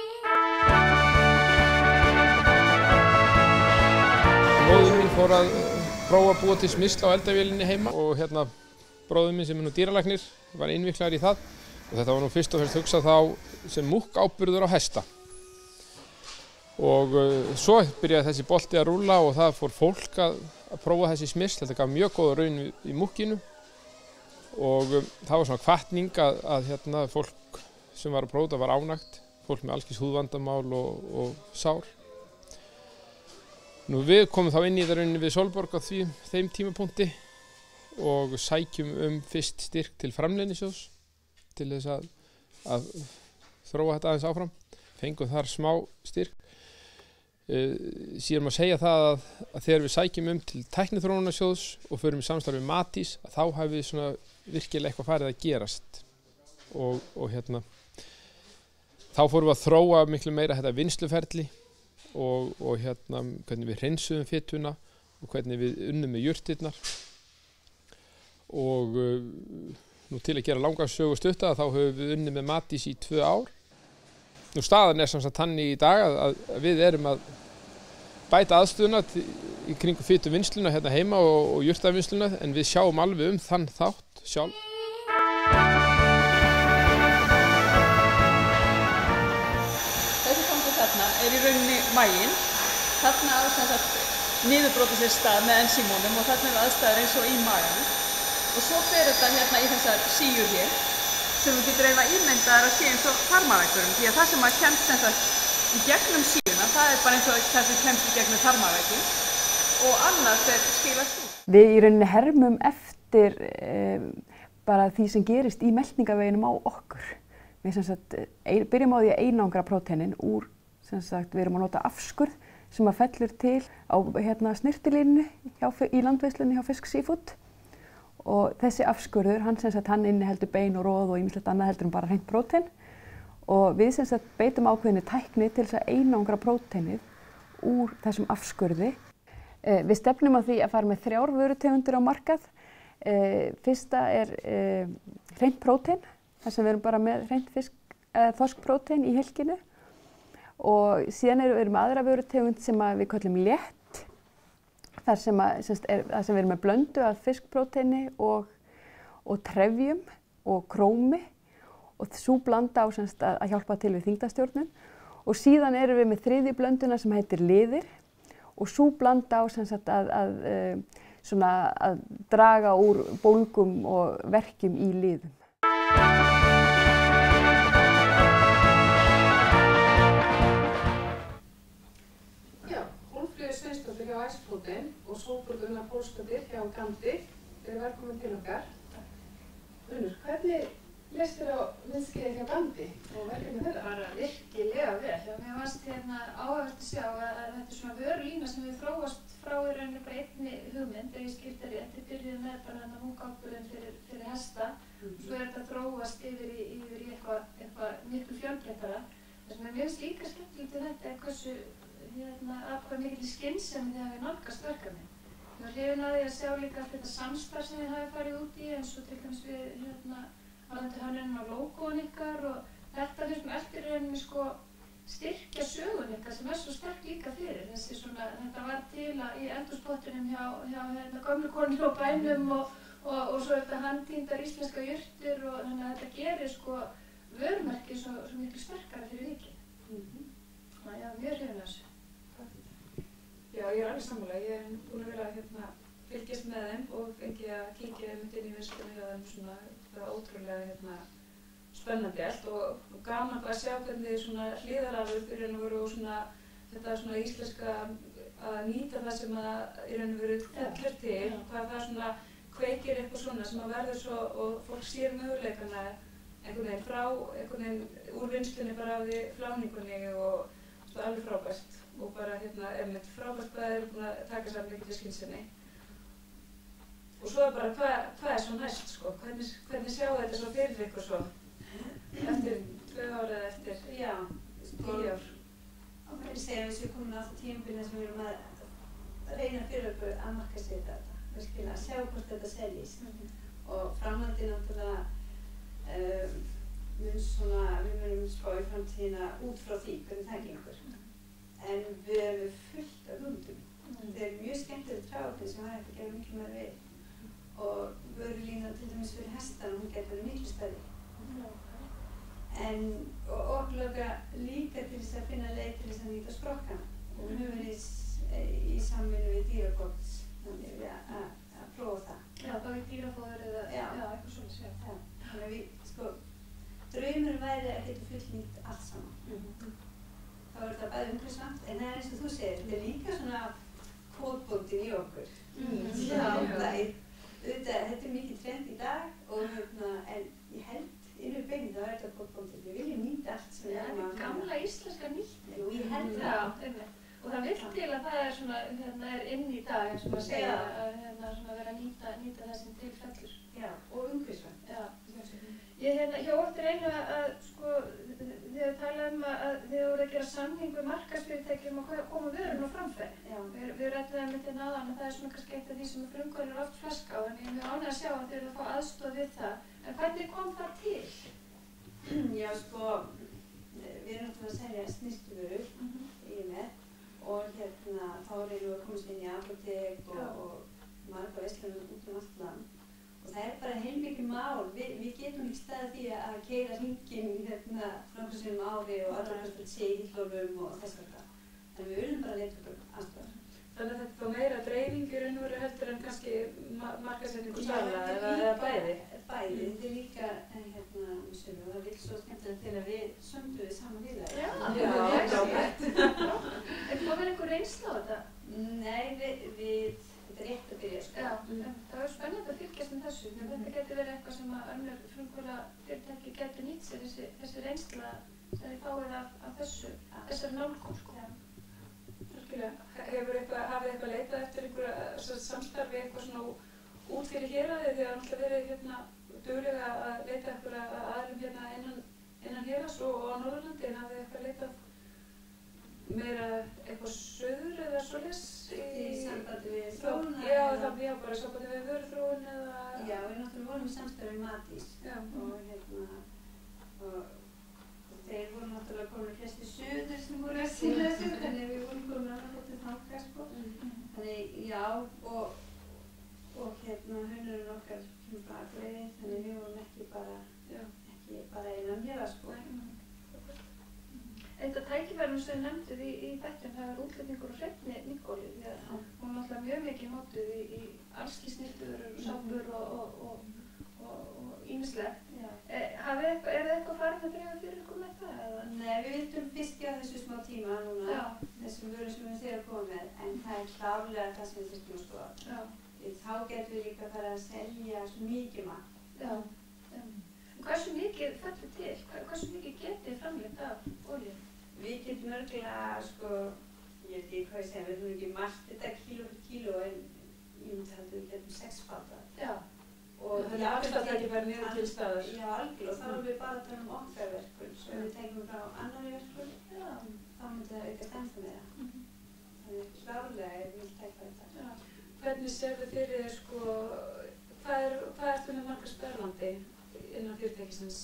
Bróðir minn fór að prófa að búa til smyrsl á eldavélinni heima og hérna bróðir minn sem er nú dýralæknir var innviklaður í það og þetta var nú fyrst og fremst hugsað þá sem múkkáburður á hesta. Og uh, svo byrjaði þessi bolti að rúlla og það fór fólk að, að prófa þessi smyrsl. Þetta gaf mjög góða raun í, í múkkinu og um, það var svona hvatning að, að hérna, fólk sem var að prófa þetta var ánægt, fólk með alls kyns húðvandamál og, og sár. Nú við komum þá inn í það rauninni við Sólborg á því, þeim tímapunkti og sækjum um fyrst styrk til framleiðnisjóðs til þess að, að þróa þetta aðeins áfram. Fengum þar smá styrk. Uh, síðan má segja það að, að þegar við sækjum um til tækniþróunarsjóðs og förum í samstarfi við Matís, að þá hafi við svona virkilega eitthvað farið að gerast og, og hérna þá fórum við að þróa miklu meira þetta vinnsluferli og, og hérna hvernig við hreinsuðum fituna og hvernig við unnum með jurtirnar og uh, nú til að gera langa sögu stutta þá höfum við unnið með Matís í tvö ár. Nú staðan er samsagt þannig í dag að, að við erum að bæta aðstöðuna í kringum fituvinnsluna hérna heima og, og jurtavinnsluna en við sjáum alveg um þann þátt sjálf. Þessi gangur þarna er í rauninni maginn. Þarna á sem sagt niðurbrotið sér stað með ensímunum og þarna er aðstæður eins og í maganum. Og svo fer þetta hérna í þessar síur hér sem við getum eiginlega ímyndaðar að sé eins og þarmaveggurum því að það sem að kemst sem sagt í gegnum síuna það er bara eins og það sem kemst í gegnum þarmavegginn og annað fer skilast út. Við í rauninni hermum eftir eh, bara því sem gerist í meltingarveginum á okkur. Við sem sagt ein, byrjum á því að einangra próteinin úr, sem sagt við erum að nota afskurð sem að fellur til á hérna snirtilínunni í landveislunni hjá Fisk Seafood. Og þessi afskurður, hann, sem sagt, hann inniheldur bein og roð og ýmislegt annað heldur en bara hreint prótein. Og við sem sagt, beitum ákveðinni tækni til þess að einangra próteinið úr þessum afskurði. Eh, við stefnum á því að fara með þrjár vörutegundir á markað. Eh, fyrsta er eh, hreint prótein, þar sem við erum bara með hreint fisk, eh, þorskprótein í hylkinu. Og síðan erum við með aðra vörutegund sem að við köllum létt. Þar sem, að, sem, er, þar sem við erum með blöndu af fiskpróteini og, og trefjum og krómi og svo blanda á sem sagt, að, að hjálpa til við þyngdarstjórnun. Og síðan erum við með þriðju blönduna sem heitir liðir og svo blanda á sem sagt, að, að, að, svona, að draga úr bólgum og verkjum í liðum. Sveinsdóttir hjá Æsflótin og Sólborg Unnar Pálsdóttir hjá Gandi eru velkomin til okkar. Unnur, hvernig leist þér á myndskeiðið hjá Gandi og verkefni þeirra? Bara virkilega vel. Mér fannst hérna áhugavert að sjá að, að þetta er svona vörulína sem við þróast frá í rauninni bara einni hugmynd, ef ég skildi rétt. Þið byrjuðu með bara þarna múkáburinn fyrir, fyrir hesta, mm-hmm. Svo er þetta þróast yfir í, yfir í eitthvað, eitthvað miklu fjölbreyttara. Það sem er mjög líka skemmtilegt við þetta er hversu hérna, að hvað mikil skynsemi þegar við nálgast verkefni. Ég var hrifin að því að sjá líka allt þetta samstarf sem við hafi farið út í eins og til dæmis við hérna varðandi hönnun á logoðun ykkar og þetta finnst mér eftir rauninni sko styrkja sögun ykkar sem er svo sterk líka fyrir. Þessi svona, þetta var til að í eldhúspottinum hjá, hjá hérna gömlu konur og bænum og, og, og svo þetta handtýndar íslenska jurtir og þannig að þetta gerir sko vörumerki svo, svo miklu sterkara fyrir vikið. Mm-hmm. Þannig að ég var mjög hrifin að þessu. Já, ég er alveg sammála. Ég er búin að vera að hérna, fylgjast með þeim og fengi að kíkja um inn í vinslunni hjá þeim svona, það var ótrúlega hérna, spennandi allt og, og gaman að sjá hvernig svona hliðarafur í raun og veru og svona þetta svona íslenska að nýta það sem að í raun og veru fellur til, ja. Hvað það svona kveikir eitthvað svona sem að verður svo og fólk sér möguleikana einhvern veginn frá, einhvern veginn úr vinslunni bara af því fláningunni og það er alveg frábært. Og bara hérna einmitt frábært hvað þeir eru búin að taka saman mikið til skynsemi. Og svo er bara hvað, hvað er svo næst sko? Hvernig, hvernig sjáu þetta svo fyrir ykkur svo? Eftir tvö ár eða eftir Já, tíu ár? Og hvernig segja við séum komin á það tímabilið sem við erum að reyna fyrir okkur að markaðssetja þetta. Virkilega að sjá hvort þetta seljist. Mm-hmm. Og framhaldið náttúrulega um, mun svona, við munum spá í framtíðina út frá því hvernig það gengur. En við erum fullt af hugmyndum. Mm. Það er mjög skemmtilegt hráefni sem hægt að gera miklu meira við. Og vörulína til dæmis fyrir hestana, hún getur verið miklu stærri. Mm. en og okkur langar líka til þess að finna leið til þess að nýta skrokkana. Og við höfum verið í, í samvinnu við dýrakots, þannig við að að prófa það. Já, þá í dýrafóður eða, já, já eitthvað svoleiðis, já. Já, þannig að við, sko, draumurinn væri að geta fullnýtt allt saman. Mm-hmm. Þá er þetta bæði umhverfisvænt, en það er eins og þú segir, þetta er líka svona kóðbóndin í okkur. Mm-hmm. Já, það er, auðvitað, þetta er mikið trend í dag og hérna, en ég held innu beinu þá er þetta kóðbóndin. Við viljum nýta allt sem við erum að hafa. Gamla íslenska nýtt. Jú, ég held það. Já, einmitt. Og það vill til að það er svona, hérna, er inn í dag, eins og maður segja, að hérna, svona vera að nýta, nýta það sem til fellur. Já, og umhverfisvænt. Já. Ég hérna, hjá eftir einu að, sko, þið hefur talað um að þið voru að gera samning við markaðsfyrirtækjum og koma vörun á framfæri. Já. Við, við rættum með þetta áðan að það er svona kannski eitt af því sem frumkvöðlar er oft flaska á, þannig ég er mjög ánægð að sjá að þið eru að fá aðstoð við það. En hvernig kom það til? Já, sko, við erum náttúrulega að selja snyrtivörur í með og hérna þá reynum við að komast inn í apótek og, og marga verslanir út um allt land. Og það er bara heilmikið mál, við, við getum ekki staðið því að keyra hringinn hérna nokkrum sinnum á ári og aðra hvert að sé í hillófum og þess vegna. Þannig við urðum bara að leita okkur aðstæðar. Þannig að þetta er meira dreifing í raun og veru heldur en kannski ma markaðssetningu sala eða, eða bæði? Bæði, þetta er líka hérna um sömu og það vil svo skemmtilegt til að við sömdu við sama félagi. Já, það er frábært. Er það verið einhver reynsla á þetta? Nei, við, við þetta er rétt að byrja, sko. Já, en það er spennandi að fylgjast með þessu. Mm-hmm. Þetta getur verið eitthvað sem að önnur frumkvöðlafyrirtæki getur nýtt sér, þessi, þessi reynsla sem þið fáið af, af þessu, ja. Þessari nálgun, sko. Hefur eitthvað, hafið eitthvað leitað eftir einhverja samstarfi, eitthvað svona út fyrir héraði því að náttúrulega verið hérna duglega að leita einhverja aðlum hérna innan, innan héraðs og á Norðurlandi, en hafið eitthvað leitað meira eitthvað söður eða svoleiðis í sambandi við þróun? Já, það já, bara í sambandi við vöruþróun eða... Já, við náttúrulega vorum í samstarfi við Matís og hérna og þeir voru náttúrulega komin flesti söður sem voru að sína þessu, þannig við vorum komin að náttúrulega til þanga, sko. Þannig, já, og, og hérna hönnurinn okkar kemur frá Akureyri, þannig við vorum ekki bara, já, ekki bara innan hér, sko. Eitt af tækifærunum sem þið nefnduð í, í þættum, það er útflutningur og hreinni Nikóli, því að hún er náttúrulega mjög mikið notuð í, í allski snyrtivörur og sápur og, og, og, og ýmislegt. E, er það eitthvað farin að dreifa fyrir ykkur með það? Eða? Nei, við vildum fyrst gefa þessu smá tíma núna, já. Þessum vörum sem við þegar komum með, en það er klárlega það sem við þurfum að skoða. Þá getum við líka að fara að selja svo mikið mat. Já. Já. Hversu mikið fellur til? Hversu mikið getið framleitt af olíu? Við getum örgulega, sko, ég veit ekki hvað ég segja, við erum ekki mælt þetta kíló fyrir kíló, en ég myndi að við getum sexfaldað. Já. Og það er alltaf ekki verið niður til staðar. Já, algjörlega, og þá erum við bara að tala um okkar verkun, svo ef við tengum frá annarri verkun, já, þá myndi það aukast ennþá meira. Mm-hmm. Þannig klárlega er við tækvað þetta. Já. Hvernig sérðu fyrir þér, sko, hvað er, hvað ertu með marga spörlandi innan fyrirtækisins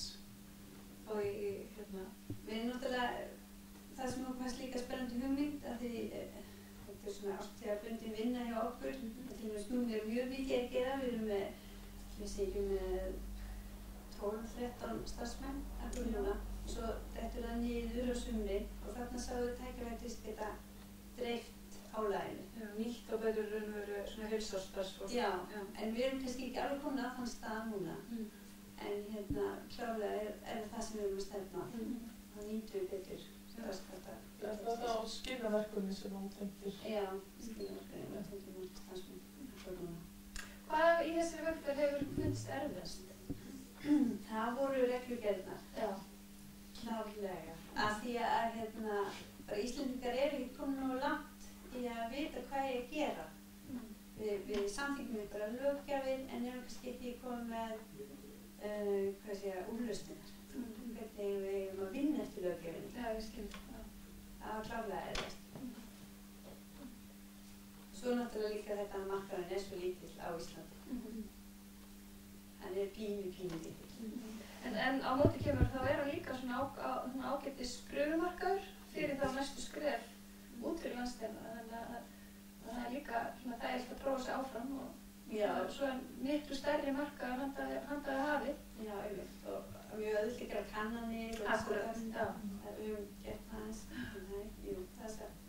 og í, í, hérna? Við erum náttúrulega, það sem okkur fannst líka spennandi hugmynd, að því þetta er svona árstíðarbundin vinna hjá okkur, mm-hmm. Til og með snúðum við erum mjög mikið að gera, við erum með við segjum með tólf þrettán starfsmenn að núna og svo dettur það niður á sumri og þarna sáum við tækifæri til að geta dreift álaginu. Já, nýtt og betur raun og veru svona heilsárstarfsfólk. Já, já, en við erum kannski ekki alveg komin að þann stað núna, mm. En hérna klárlega er, er það sem við erum að stefna á. Mm. Þá nýtum við betur starfskrafta. Er það þá skilaverkunni sem hún tengir? Já, skilaverkunni og tengir hún starfsmenn. Hvað í þessari vegferð hefur fundist erfiðast? Það voru reglugerðnar. Já. Klárlega. Af því að hérna, bara Íslendingar eru ekki komin nógu langt í að vita hvað ég að gera. Mm. Við, við samþyngum við bara löggjafir en erum kannski ekki komið með uh, hvað sé ég, úrlausningar. Mm. Hvernig við erum að vinna eftir löggjafinni. Já, ég skilur. Það var klárlega erfiðast. Svo náttúrulega líka þetta að markaðurinn er svo lítill á Íslandi. Mm-hmm. Hann er pínu, pínu lítill. Mm-hmm. En, en á móti kemur þá er hann líka svona, á, á, svona ágættis pröfumarkaður fyrir þá næstu skref út fyrir landsteinna. Þannig að, að það er líka svona þægilegt að prófa sig áfram og, og svo er miklu stærri markaður handaði hafi. Já, einmitt. Og mjög auðvitað að gera kannanir og Akkúrat, já. Við höfum gert það eins, nei, jú, það er það.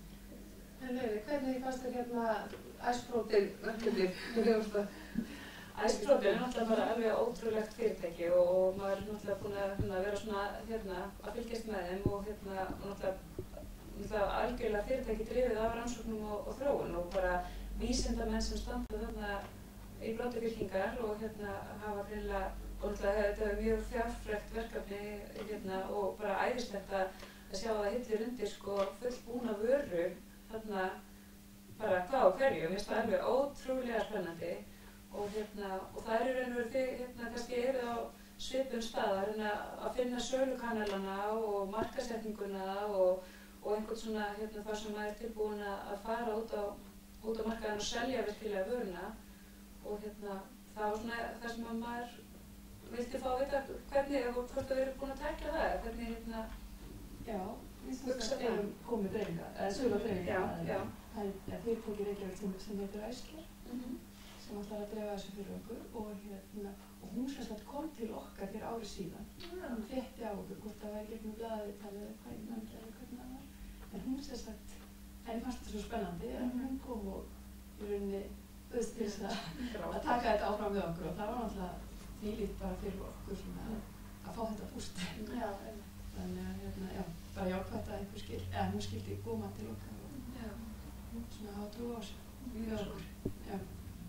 En Laufey, hvernig fannst þér hérna Æsprótin verkefnið í Hljómsveit? Æsprótin er náttúrulega bara alveg ótrúlegt fyrirtæki og maður er náttúrulega búin að hérna, vera svona hérna, að fylgjast með þeim og hérna, náttúrulega, náttúrulega algjörlega fyrirtæki drifið af rannsóknum og, og þróun og bara vísindamenn sem standa þarna í blóti fylkingar og hérna hafa greinilega, og náttúrulega þetta er mjög fjárfrekt verkefni hérna, og bara æðislegt að sjá að það hillir undir sko fullbúna vöru þarna bara hvað á hverju, mér finnst það alveg ótrúlega spennandi. Og, hérna, og það er í raun og veru þið hérna, kannski eruð á svipum stað að reyna að finna sölukanalana og markasetninguna og, og einhvern svona hérna, þar sem maður er tilbúin að fara út á, út á markaðan og selja virkilega vöruna og hérna, það var svona það sem að maður vildi fá að vita hvernig, hvort þau eru búin að tækla það, hvernig hérna Já, við sem erum komið dreifingar, eða sölu dreifingar. Já, já. Það er fyrirtæki Reykjavík sem, sem heitir Æsker. Mm-hmm. sem ætlar að dreifa þessu fyrir okkur og, hérna, og hún sem sagt kom til okkar fyrir ári síðan. Já. Hún frétti á okkur hvort það væri gegnum blaðviðtalið eða hvað ég nefndi eða hvernig það var. En hún sem sagt, henni fannst þetta svo spennandi að Mhm. hún kom og í rauninni auðvitað til þess að, að taka þetta áfram við okkur og það var náttúrulega þvílíkt bara fyrir okkur svona að, að fá þetta púst. Já, Þannig að hérna, já, bara jákvæmt að einhver skil, eða hún skildi góma til okkar og já. svona hafa trú á sig við okkur. Já.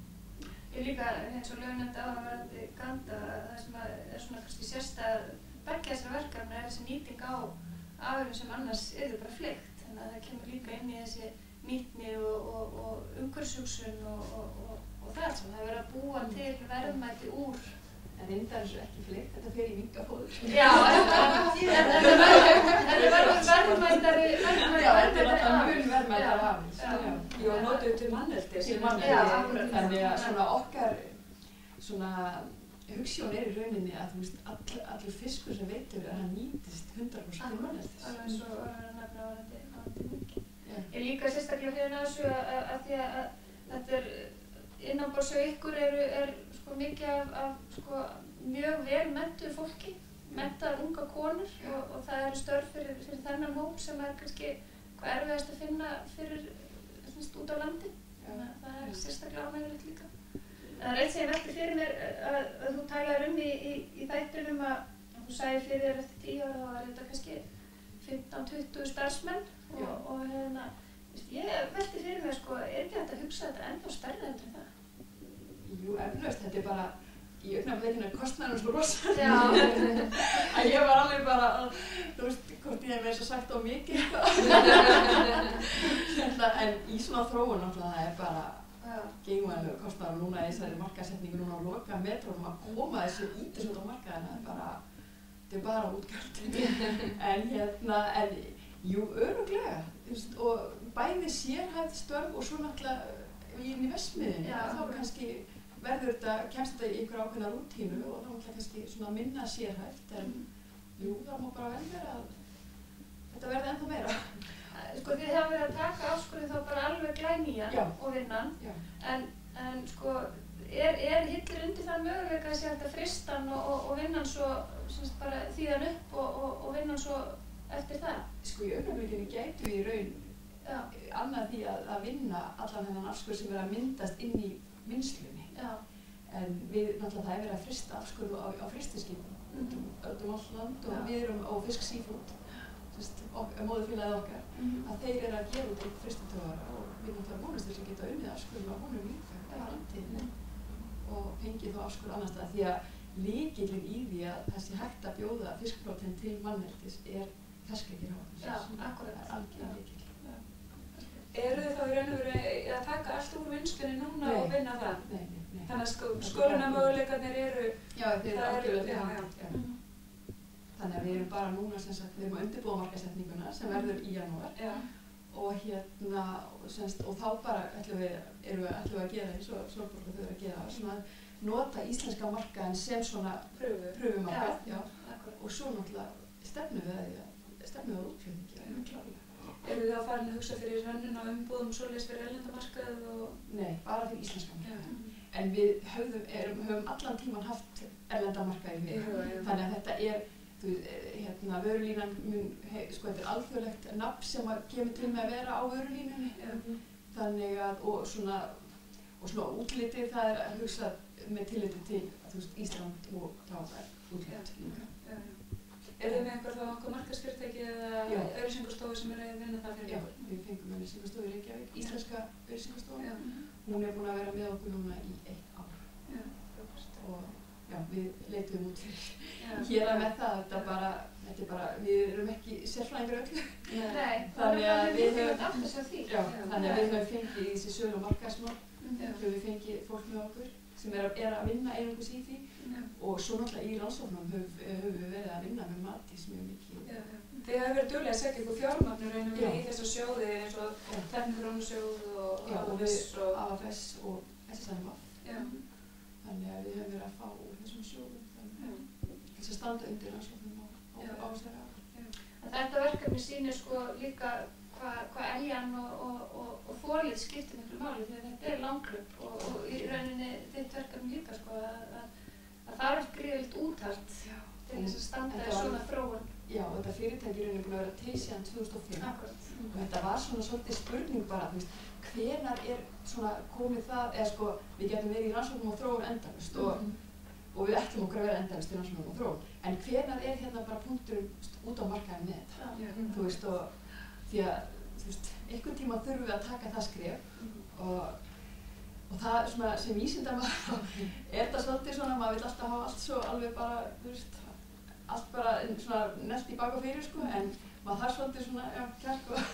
Ég líka, eins og Laufey nefndi áðan varðandi Ganda, það sem að er svona kannski sérstæð beggja þessara verkefna er þessi nýting á afurðum sem annars yrðu bara fleygt. Þannig að það kemur líka inn í þessi nýtni og, og, og umhverfishugsun og, og, og, og það allt saman. Það er verið að búa til verðmæti úr. En reyndar þessu ekki fleygt, þetta fer í minkafóður. Já, þetta verður verðmætari, Já, þetta er alltaf mjög verðmætari afurð. Jú, og notuðu til manneldi. Til manneldi, þannig að svona okkar svona hugsjón er í rauninni að þú veist all, allur fiskur sem veitur að hann nýtist hundrað prósent til manneldis. Alveg eins og var að nefna varðandi varðandi minki. Ég líka sérstaklega hrifin af þessu að, að því að, að þetta er innanborðs hjá ykkur eru er sko mikið af, af sko mjög vel menntuðu fólki, menntaðar unga konur og, og það eru störf fyrir, fyrir þennan hóp sem er kannski hvað erfiðast að finna fyrir þess, út á landi. Þannig að það er sérstaklega ánægilegt líka. Það er eitt sem ég velti fyrir mér að, að þú talaðir um í, í, í þættinum að, að þú sagði fyrir þér eftir tíu ára þá var þetta kannski fimmtán til tuttugu starfsmenn og, og hérna, ég velti fyrir mér sko, er ekki hægt að hugsa þetta ennþá stærra heldur en það? Jú, eflaust, þetta er bara í augnablikinu er kostnaðurinn svo rosa. Já. Að ég var alveg bara að, þú veist, hvort ég hef með þess að sagt á mikið eitthvað. En í svona þróun náttúrulega það er bara geigvænlegur kostnaður og núna í þessari markaðssetningu núna á loka metrónum að koma þessu ítis út á markaðina, það er bara, þetta er bara útgjöld. En hérna, en jú, örugglega, þú veist, og bæði sérhæfð störf og svo náttúrulega inn í verksmiðjunni, þá kannski verður þetta, kemst þetta í einhver ákveðna rútínu og þá náttúrulega kannski svona minna sérhæft, en jú, það má bara vel vera að þetta verði ennþá meira. Sko þið hafa verið að taka áskorið þá bara alveg glænýjan og vinnan, en, en sko er, er hillir undir það möguleika að sé hægt að frista hann og, og, og vinna hann svo semst bara þýðan upp og, og, og vinna hann svo eftir það? Sko í augnablikinu gætu við í raun Já. annað því að, að vinna allan þennan afskurð sem er að myndast inn í vinnslunni. Já. En við náttúrulega það er verið að frista afskurð á, á fristiskipum mm-hmm. út um allt land og Já. Við erum á Fisk Seafood, móðurfélagið okkar, mm-hmm. að þeir eru að gefa út einn fristitögara og við náttúrulega vonast þess að geta unnið afskurð á honum líka í framtíðinni og fengið þá afskurð annars staðar því að lykillinn í því að þessi hægt að bjóða fiskprótein til manneldis er ferskleiki hráefnis. Já, akkúrat. Það er algjörlega lykill. Eru þið þá í raun og veru að taka allt úr vinnslunni núna Nei. og vinna það? Nei, nei, nei. Þannig að sko, skólunarmöguleikarnir eru... Já, þeir eru algjörlega til já, hand. já. Já. Þannig að við erum bara núna sem sagt, við erum að undirbúa markaðssetninguna sem verður í janúar Já. og hérna, semst, og þá bara ætlum við, erum við, ætlum við að gera eins og Sólborg þau eru að gera, svona að nota íslenska markaðin sem svona Pröfu. pröfumarkað, Já, já, og svo náttúrulega stefnum við að, stefnum við að útflutningi, það er klárlega. Eru þið þá farin að hugsa fyrir hönnun á umbúðum og svoleiðis fyrir erlenda markað og... Nei, bara fyrir íslenska markað. en við höfðum, erum, höfum allan tíman haft erlenda markaði í huga. Þannig að þetta er, þú veist, hérna, vörulínan mun, hei, sko, þetta er alþjóðlegt nafn sem að kemur til með að vera á vörulínunni. Mm. Þannig að, og svona, og svona útlitið, það er að hugsa með tilliti til, þú veist, Ísland og þá er útlit líka. Er þið með einhver þá einhver markaðsfyrirtæki eða auglýsingastofu sem er að vinna það fyrir ykkur? Já, við fengum auglýsingastofu í Reykjavík, íslenska auglýsingastofu. Hún er búin að vera með okkur núna í eitt ár. Já, og já, við leitum út fyrir hér að með það, þetta bara, þetta er bara, við erum ekki sérfræðingar öllu. Nei, þannig að við höfum aftur sér því. Já, þannig að við höfum fengið í þessi sölu og markaðsmál, höfum við fengið fólk með okkur sem er að, er að vinna einungis í því. Og svo náttúrulega í rannsóknum höfum höf við verið að vinna með Matís mjög mikið. Já, já. Þið hefur verið duglega að setja ykkur fjármagnur einum við í þessu sjóði eins og Tækniþróunarsjóð og A F S og A F S og S S M F. Þannig að við höfum verið að fá úr þessum sjóðum til þess að standa undir rannsóknum á ástæða ára. Þetta verkefni sýnir sko líka hvað hva eljan og, og, og, og þolið skiptir miklu máli því að þetta er langhlaup og, og í rauninni þitt verkefni líka sko að, að það þarf gríðilegt úthald til þess að standa í svona þróun. Já, og þetta fyrirtæki er búin að vera til síðan tvö þúsund og fimm. Akkurat. Og þetta var svona svolítið spurning bara, þú veist, hvenær er svona komið það, eða sko, við getum verið í rannsóknum og þróun endalaust og, mm. og við ætlum okkur að vera endalaust í rannsóknum og þróun. En hvenær er hérna bara punkturinn út á markaðin með þetta? Ja. Þú veist, og því að, þú veist, einhvern tíma þurfum við að taka það skref mm. og Og það svona, sem vísindamaður er þetta svolítið svona, maður vil alltaf hafa allt svo alveg bara, þú veist, allt bara svona nelt í bak og fyrir sko, en maður þarf svolítið svona, já, kjark og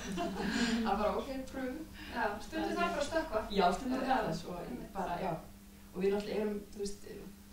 að bara, ok, pröfum. Já, stundum það bara að stökkva. Já, stundum það er það svo, bara, já. Og við náttúrulega erum, þú veist,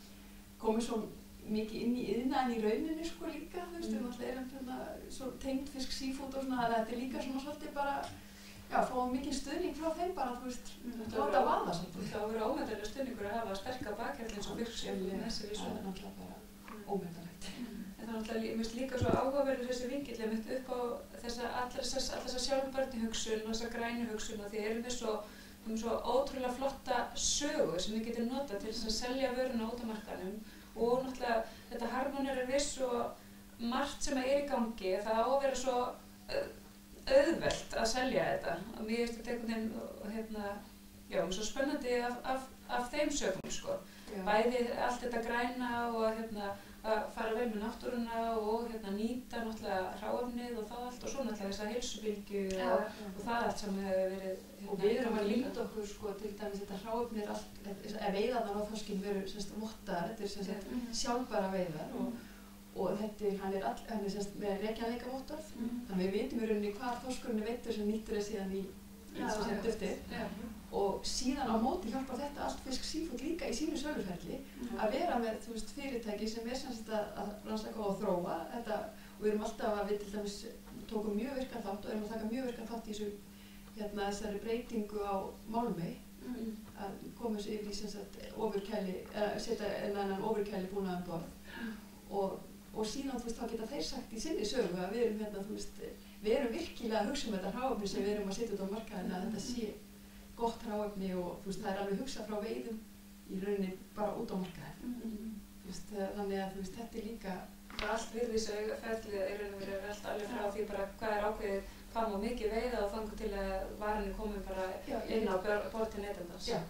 komið svo mikið inn í iðnaðinn í rauninni sko líka, þú veist, við náttúrulega erum svona svo tengd fisk, seafood og svona, þetta er líka svona svolítið bara, já, fáum mikið stuðning frá þeim bara, þú veist, láta að vaða svolítið. Það verður ómetanlegur stuðningur að hafa sterka bakhjarl eins og fiskskip með þessi vísu. Það er náttúrulega bara ómetanlegt. En það er náttúrulega, mér finnst líka svo áhugaverður þessi vingill einmitt upp á þessa, allar þessa sjálfbærni hugsun og þessa grænu hugsun og því erum við svo, um svo ótrúlega flotta sögu sem við getum notað til þess að selja vöruna út á markaðnum og náttúrulega þetta harmonerar við svo margt sem er í gangi, það á að vera svo uh, auðvelt að selja þetta og mér finnst þetta einhvern veginn hérna, já, svo spennandi af, af, af þeim sögum sko. Já. Bæði allt þetta græna og hérna, að fara vel með náttúruna og hérna, nýta náttúrulega hráefnið og það allt og svo náttúrulega þessa heilsubylgju og, ja. og það allt sem hefur verið hérna, og við erum að nýta okkur sko, til dæmis þetta hráefnið er allt, eða veiðarnar á þorskin verður semst vottaðar, þetta er semst mm. sjálfbæra veiðar og og þetta er, hann er, all, hann er semst með Reykjavík-vottorð, mm. þannig við vitum í rauninni hvað þorskurinn er veiddur sem nýttur er síðan í, í ja, sem duftið ja. Og síðan á móti hjálpar þetta allt fisk seafood líka í sínu söluferli mm. að vera með, þú veist, fyrirtæki sem er semst að, að rannsaka og þróa þetta og við erum alltaf að við til dæmis tókum mjög virkan þátt og erum að taka mjög virkan þátt í þessu, hérna, þessari breytingu á Málmey mm. að koma þessu yfir í semst að ofurkæli, eða setja enn ofurkæli búna um borð mm. og og síðan, þú veist, þá geta þeir sagt í sinni sögu að við erum hérna, þú veist, við erum virkilega að hugsa um þetta hráefni sem við erum að setja út á markaðina að þetta sé gott hráefni og þú veist, það er alveg hugsað frá veiðum í rauninni bara út á markaðin. Mm-hmm. Þú veist, þannig að þú veist, þetta er líka bara allt virðisauga ferlið er rauninni verið allt alveg frá því bara hvað er ákveðið, hvað má mikið veiða og þangur til að varinni komið bara já, inn á borð til neytandans. Já.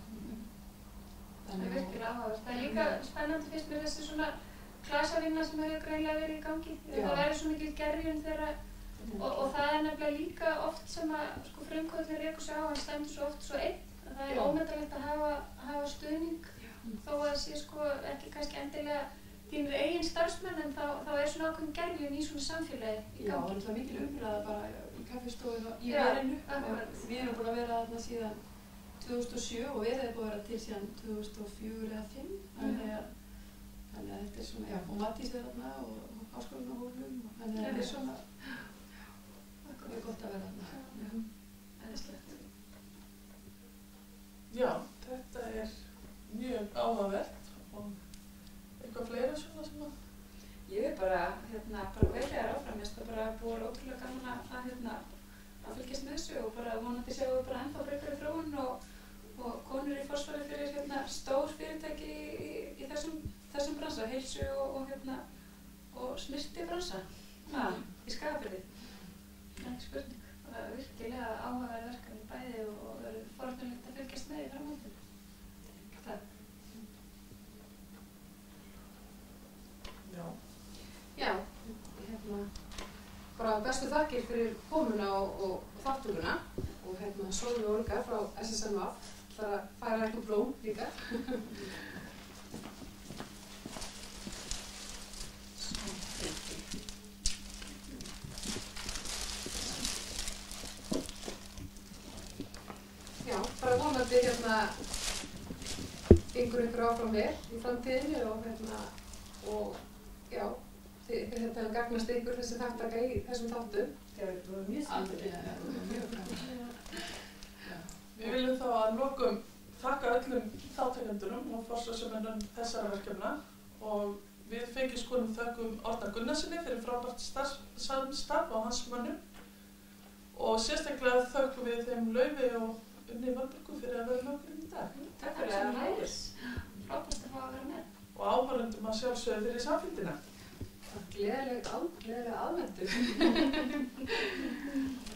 Það er virkilega áhugavert. Það er líka spennandi fyrst með þessi svona klasavinna sem hefur greinlega verið í gangi. Já. Það verður svo mikil gerjun þeirra og, og það er nefnilega líka oft sem að sko, frumkvöldin rekur sig á, hann stendur svo oft svo einn. Það er ómetanlegt að hafa, hafa stuðning Já. Þó að það sé sko, ekki kannski endilega þínir eigin starfsmenn en þá, þá er svona ákveðin gerjun í svona samfélagi í gangi. Já, það er alltaf mikil umræða bara í kaffistofinu í verinu. Við erum búin að vera þarna síðan tvö þúsund og sjö og verið er búin að vera til síðan tvö þúsund og fjögur eða fimm. Þannig að Þannig að þetta er svona, já, og Matís er þarna og háskólinn á Hólum, þannig að þetta er svona, það er gott að vera þarna. Æðislegt. Já, þetta er mjög áhugavert og eitthvað fleira svona sem að... Ég er bara, hérna, bara veljaðar áfram, ég finnst það bara búið ótrúlega gaman að, hérna, að fylgjast með þessu og bara vonandi sjáum við bara ennþá frekari þróun og og konur í forsvari fyrir hérna, stór fyrirtæki í, í, í þessum, þessum bransa, heilsu og, og, hérna, og snirti bransa ja, í Skagafirði. Ekki spurning, það er virkilega áhugaverð verkefni bæði og, og verður forvitnilegt að fylgjast með í framhaldinu. Það. Já. Já, hérna, bara bestu þakkir fyrir komuna og, og, og þáttúruna og hérna Sólveig Olga frá S S M A ætlar að færa eitthvað blóm líka. Já, bara vonandi hérna gengur ykkur áfram vel í framtíðinni og hérna og já, þið hérna gagnast ykkur þessi þáttaka í þessum þáttum. Það er mjög skemmtilegt. Við viljum þá að lokum þakka öllum þáttakendunum og forsvarsmönnum þessara verkefna og við Fengiskonum þökkum Árna Gunnarsinni fyrir frábært samstarf á hans mönnum og sérstaklega þökkum við þeim Laufi og Unni Valbergu fyrir að vera með okkur í dag. Takk fyrir að hægis. Frábært að fá að vera með. Og áhorfendum að sjálfsögðu fyrir samfélgina. Gleðileg aðvendu.